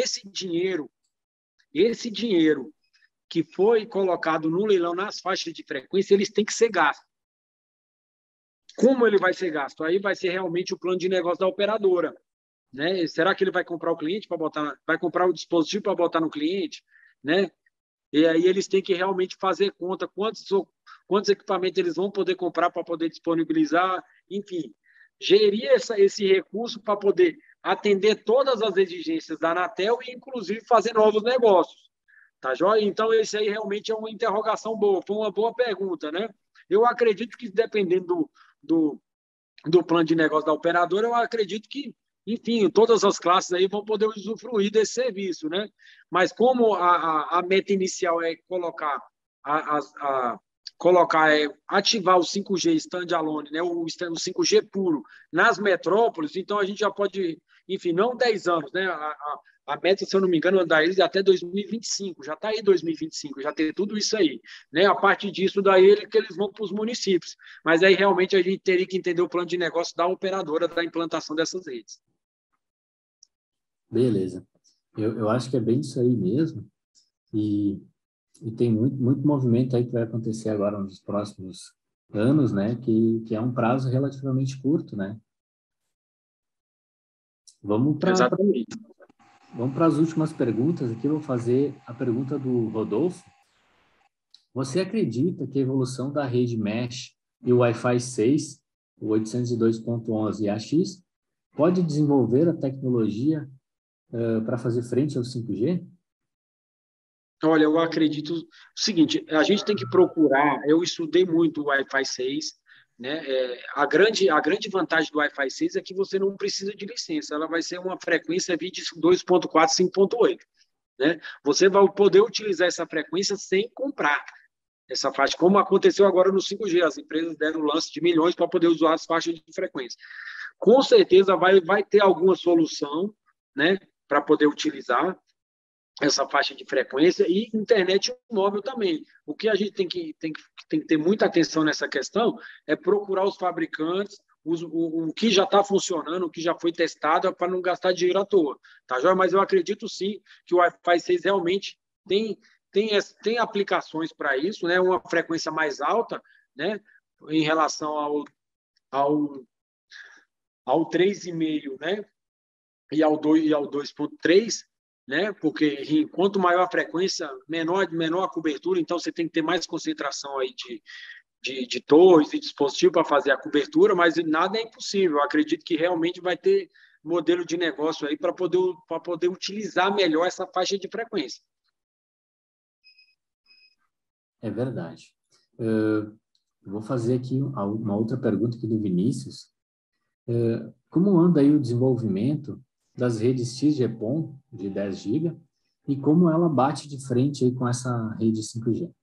B: esse dinheiro que foi colocado no leilão nas faixas de frequência, eles têm que ser gastos. Como ele vai ser gasto? Aí vai ser realmente o plano de negócio da operadora, né? Será que ele vai comprar o cliente para botar, vai comprar o dispositivo para botar no cliente, né? E aí eles têm que realmente fazer conta quantos equipamentos eles vão poder comprar para poder disponibilizar, enfim, gerir esse recurso para poder atender todas as exigências da Anatel e, inclusive, fazer novos negócios. Tá joia? Então, esse aí realmente é uma interrogação boa, foi uma boa pergunta, né? Eu acredito que, dependendo do plano de negócio da operadora, eu acredito que enfim, todas as classes aí vão poder usufruir desse serviço, né? Mas como a meta inicial é ativar o 5G standalone, né? O 5G puro nas metrópoles, então a gente já pode, enfim, não 10 anos, né? A meta, se eu não me engano, da eles é até 2025, já está aí 2025, já tem tudo isso aí, né? A partir disso, daí que eles vão para os municípios. Mas aí realmente a gente teria que entender o plano de negócio da operadora da implantação dessas redes.
A: Beleza. Eu acho que é bem isso aí mesmo. E tem muito movimento aí que vai acontecer agora nos próximos anos, né? Que é um prazo relativamente curto, né? Vamos
B: Exatamente.
A: para as últimas perguntas. Aqui eu vou fazer a pergunta do Rodolfo. Você acredita que a evolução da rede Mesh e o Wi-Fi 6, o 802.11 e AX, pode desenvolver a tecnologia para fazer frente ao 5G?
B: Olha, eu acredito o seguinte, a gente tem que procurar, eu estudei muito o Wi-Fi 6, né? A grande vantagem do Wi-Fi 6 é que você não precisa de licença, ela vai ser uma frequência via 2.4, 5.8, né? Você vai poder utilizar essa frequência sem comprar essa faixa, como aconteceu agora no 5G, as empresas deram lance de milhões para poder usar as faixas de frequência. Com certeza vai ter alguma solução, né, para poder utilizar essa faixa de frequência e internet móvel também. O que a gente tem que ter muita atenção nessa questão é procurar os fabricantes, o que já está funcionando, o que já foi testado, para não gastar dinheiro à toa. Tá, Joia? Mas eu acredito sim que o Wi-Fi 6 realmente tem aplicações para isso, né? Uma frequência mais alta, né? Em relação ao 3,5, né? E ao 2.3, né? Porque quanto maior a frequência, menor a cobertura, então você tem que ter mais concentração aí de torres e dispositivos para fazer a cobertura, mas nada é impossível. Eu acredito que realmente vai ter modelo de negócio aí para poder utilizar melhor essa faixa de frequência.
A: É verdade. Vou fazer aqui uma outra pergunta aqui do Vinícius. Como anda aí o desenvolvimento das redes XGPON de 10 GB e como ela bate de frente aí com essa rede 5G?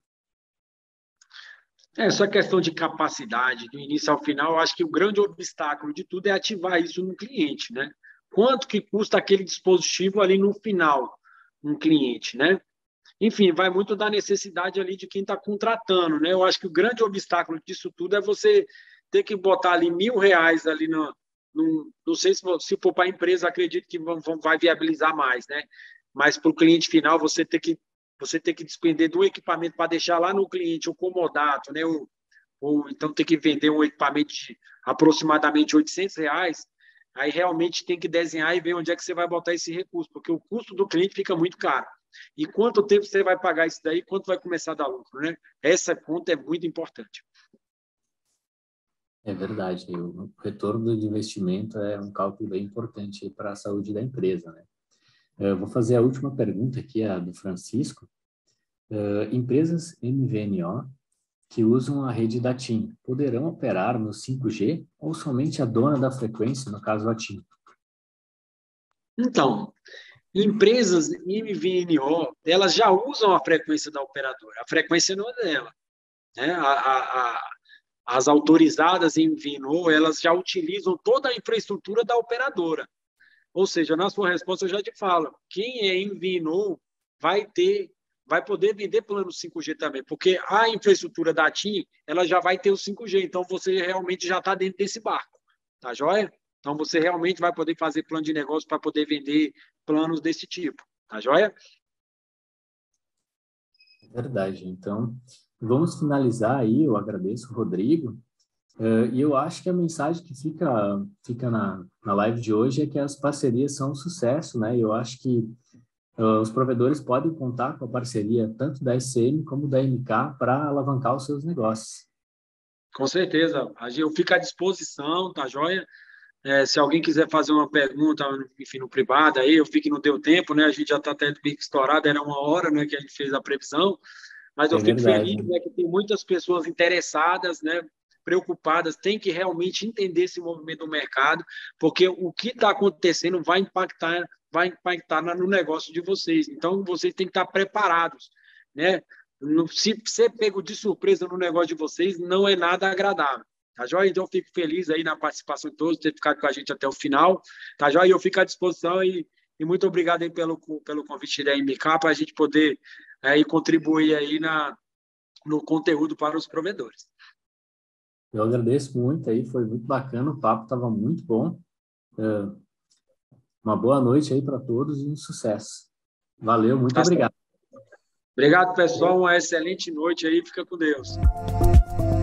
B: Essa questão de capacidade, do início ao final, eu acho que o grande obstáculo de tudo é ativar isso no cliente, né? Quanto que custa aquele dispositivo ali no final, um cliente, né? Enfim, vai muito da necessidade ali de quem está contratando, né? Eu acho que o grande obstáculo disso tudo é você ter que botar ali R$ 1.000 ali não sei se for para a empresa, acredito que vai viabilizar mais, né? Mas para o cliente final, você ter que despender do equipamento para deixar lá no cliente o comodato, né? Ou então ter que vender um equipamento de aproximadamente R$ 800, aí realmente tem que desenhar e ver onde é que você vai botar esse recurso, porque o custo do cliente fica muito caro. E quanto tempo você vai pagar isso daí, quanto vai começar a dar lucro, né? Essa conta é muito importante.
A: É verdade. O retorno do investimento é um cálculo bem importante para a saúde da empresa, né? Eu vou fazer a última pergunta aqui, a do Francisco. Empresas MVNO que usam a rede da TIM poderão operar no 5G ou somente a dona da frequência, no caso a TIM?
B: Então, empresas MVNO, elas já usam a frequência da operadora, a frequência não é dela, né? As autorizadas em MVNO, elas já utilizam toda a infraestrutura da operadora. Ou seja, na sua resposta eu já te falo, quem é MVNO vai poder vender plano 5G também, porque a infraestrutura da TIM, ela já vai ter o 5G, então você realmente já está dentro desse barco, tá joia? Então você realmente vai poder fazer plano de negócio para poder vender planos desse tipo, tá joia?
A: É verdade. Então, vamos finalizar aí. Eu agradeço, Rodrigo. E eu acho que a mensagem que fica na live de hoje é que as parcerias são um sucesso, né? Eu acho que os provedores podem contar com a parceria tanto da SCM como da MK para alavancar os seus negócios.
B: Com certeza, eu fico à disposição, tá joia? Se alguém quiser fazer uma pergunta, enfim, no privado, aí eu vi que não deu tempo, né? A gente já está até bem estourado, era 1 hora, né, que a gente fez a previsão, mas eu
A: É
B: fico
A: verdade.
B: feliz, né, que tem muitas pessoas interessadas, né, preocupadas, têm que realmente entender esse movimento do mercado, porque o que está acontecendo vai impactar no negócio de vocês. Então, vocês têm que estar preparados, né? Se ser pego de surpresa no negócio de vocês, não é nada agradável. Tá joia? Então, eu fico feliz aí na participação de todos, ter ficado com a gente até o final. Tá joia? E eu fico à disposição e muito obrigado aí pelo convite da MK para a gente poder aí contribuir aí no conteúdo para os provedores.
A: Eu agradeço muito aí, foi muito bacana, o papo estava muito bom. Uma boa noite aí para todos e um sucesso. Valeu, muito obrigado.
B: Obrigado, pessoal. Uma excelente noite aí. Fica com Deus.